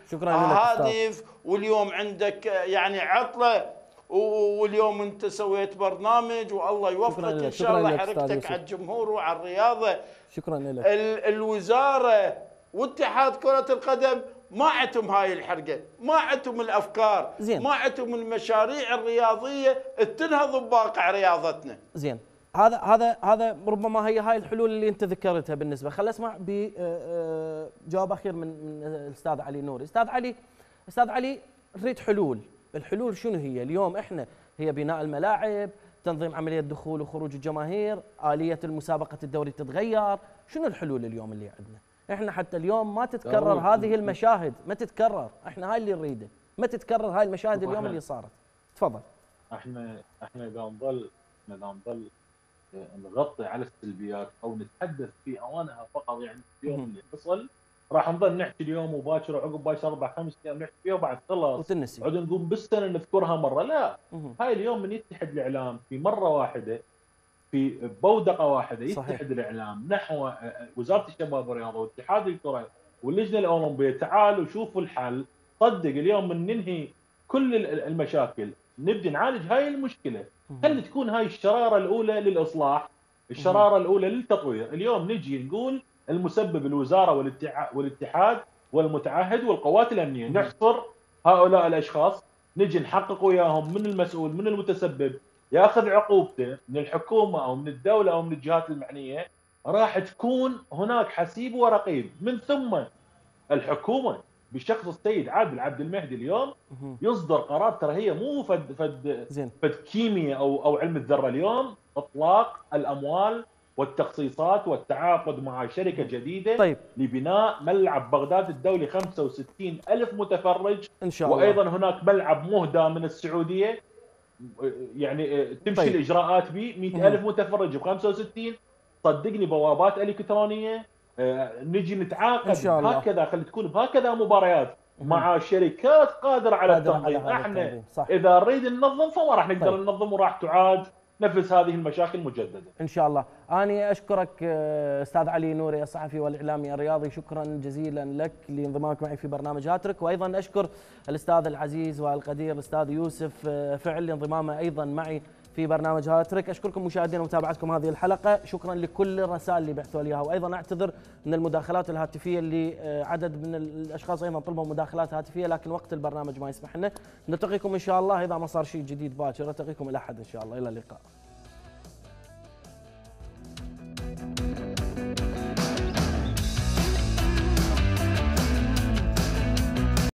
هادف، واليوم عندك يعني عطله، واليوم انت سويت برنامج والله يوفقك ان شاء الله حركتك على الجمهور وعلى الرياضه. شكرا لك. الوزاره واتحاد كره القدم ما عندهم هاي الحرقه، ما عندهم الافكار زين. ما عندهم المشاريع الرياضيه تنهض بواقع رياضتنا. زين، هذا هذا هذا ربما هي هاي الحلول اللي انت ذكرتها. بالنسبه خلينا اسمع بجواب اخير من من الاستاذ علي نوري. استاذ علي استاذ علي نريد حلول. الحلول شنو هي اليوم؟ احنا هي بناء الملاعب، تنظيم عمليه دخول وخروج الجماهير، اليه المسابقه الدوري تتغير، شنو الحلول اليوم اللي عندنا؟ احنا حتى اليوم ما تتكرر هذه المشاهد، ما تتكرر، احنا هاي اللي نريده، ما تتكرر هاي المشاهد اليوم اللي صارت. تفضل. احنا احنا اذا نظل اذا نظل نغطي على السلبيات او نتحدث في اوانها فقط، يعني اليوم اللي حصل راح نظل نحكي اليوم وباكر وعقب باكر اربع خمس ايام نحكي فيها وبعد خلاص وتنسي بعد نقوم بالسنه نذكرها مره. لا مه. هاي اليوم من يتحد الاعلام في مره واحده في بودقه واحده يتحد صحيح. الاعلام نحو وزاره الشباب والرياضه واتحاد الكره واللجنه الاولمبيه، تعالوا شوفوا الحل. صدق اليوم من ننهي كل المشاكل نبدي نعالج هاي المشكله. خلي تكون هاي الشراره الاولى للاصلاح، الشراره الاولى للتطوير. اليوم نجي نقول المسبب الوزاره والاتحاد والمتعهد والقوات الامنيه، نحصر هؤلاء الاشخاص، نجي نحقق وياهم من المسؤول من المتسبب ياخذ عقوبته من الحكومه او من الدوله او من الجهات المعنيه. راح تكون هناك حسيب ورقيب. من ثم الحكومه بشخص السيد عادل عبد المهدي اليوم يصدر قرار. ترى هي مو فد فد زين. فد كيمياء او او علم الذره. اليوم اطلاق الاموال والتخصيصات والتعاقد مع شركه جديده طيب. لبناء ملعب بغداد الدولي خمسة وستين ألف متفرج ان شاء الله. وايضا هناك ملعب مهدى من السعوديه يعني تمشي طيب. الاجراءات به مئة ألف متفرج ب خمسة وستين. صدقني بوابات الكترونيه. نجي نتعاقد إن شاء الله. هكذا. خلي تكون بهكذا مباريات مع شركات قادره على التنظيم. احنا اذا نريد ننظم فما راح نقدر طيب. ننظم وراح تعاد نفس هذه المشاكل مجددا ان شاء الله. اني اشكرك استاذ علي نوري الصحفي والاعلامي الرياضي، شكرا جزيلا لك لانضمامك معي في برنامج هاتريك، وايضا اشكر الاستاذ العزيز والقدير الاستاذ يوسف فعل لانضمامه ايضا معي في برنامج هاتريك. اشكركم مشاهدينا ومتابعتكم هذه الحلقه، شكرا لكل الرسائل اللي بعثوا لي اياها، وايضا اعتذر من المداخلات الهاتفيه اللي عدد من الاشخاص ايضا طلبوا مداخلات هاتفيه لكن وقت البرنامج ما يسمح لنا. نلتقيكم ان شاء الله اذا ما صار شيء جديد باكر، نلتقيكم الى احد ان شاء الله. الى اللقاء.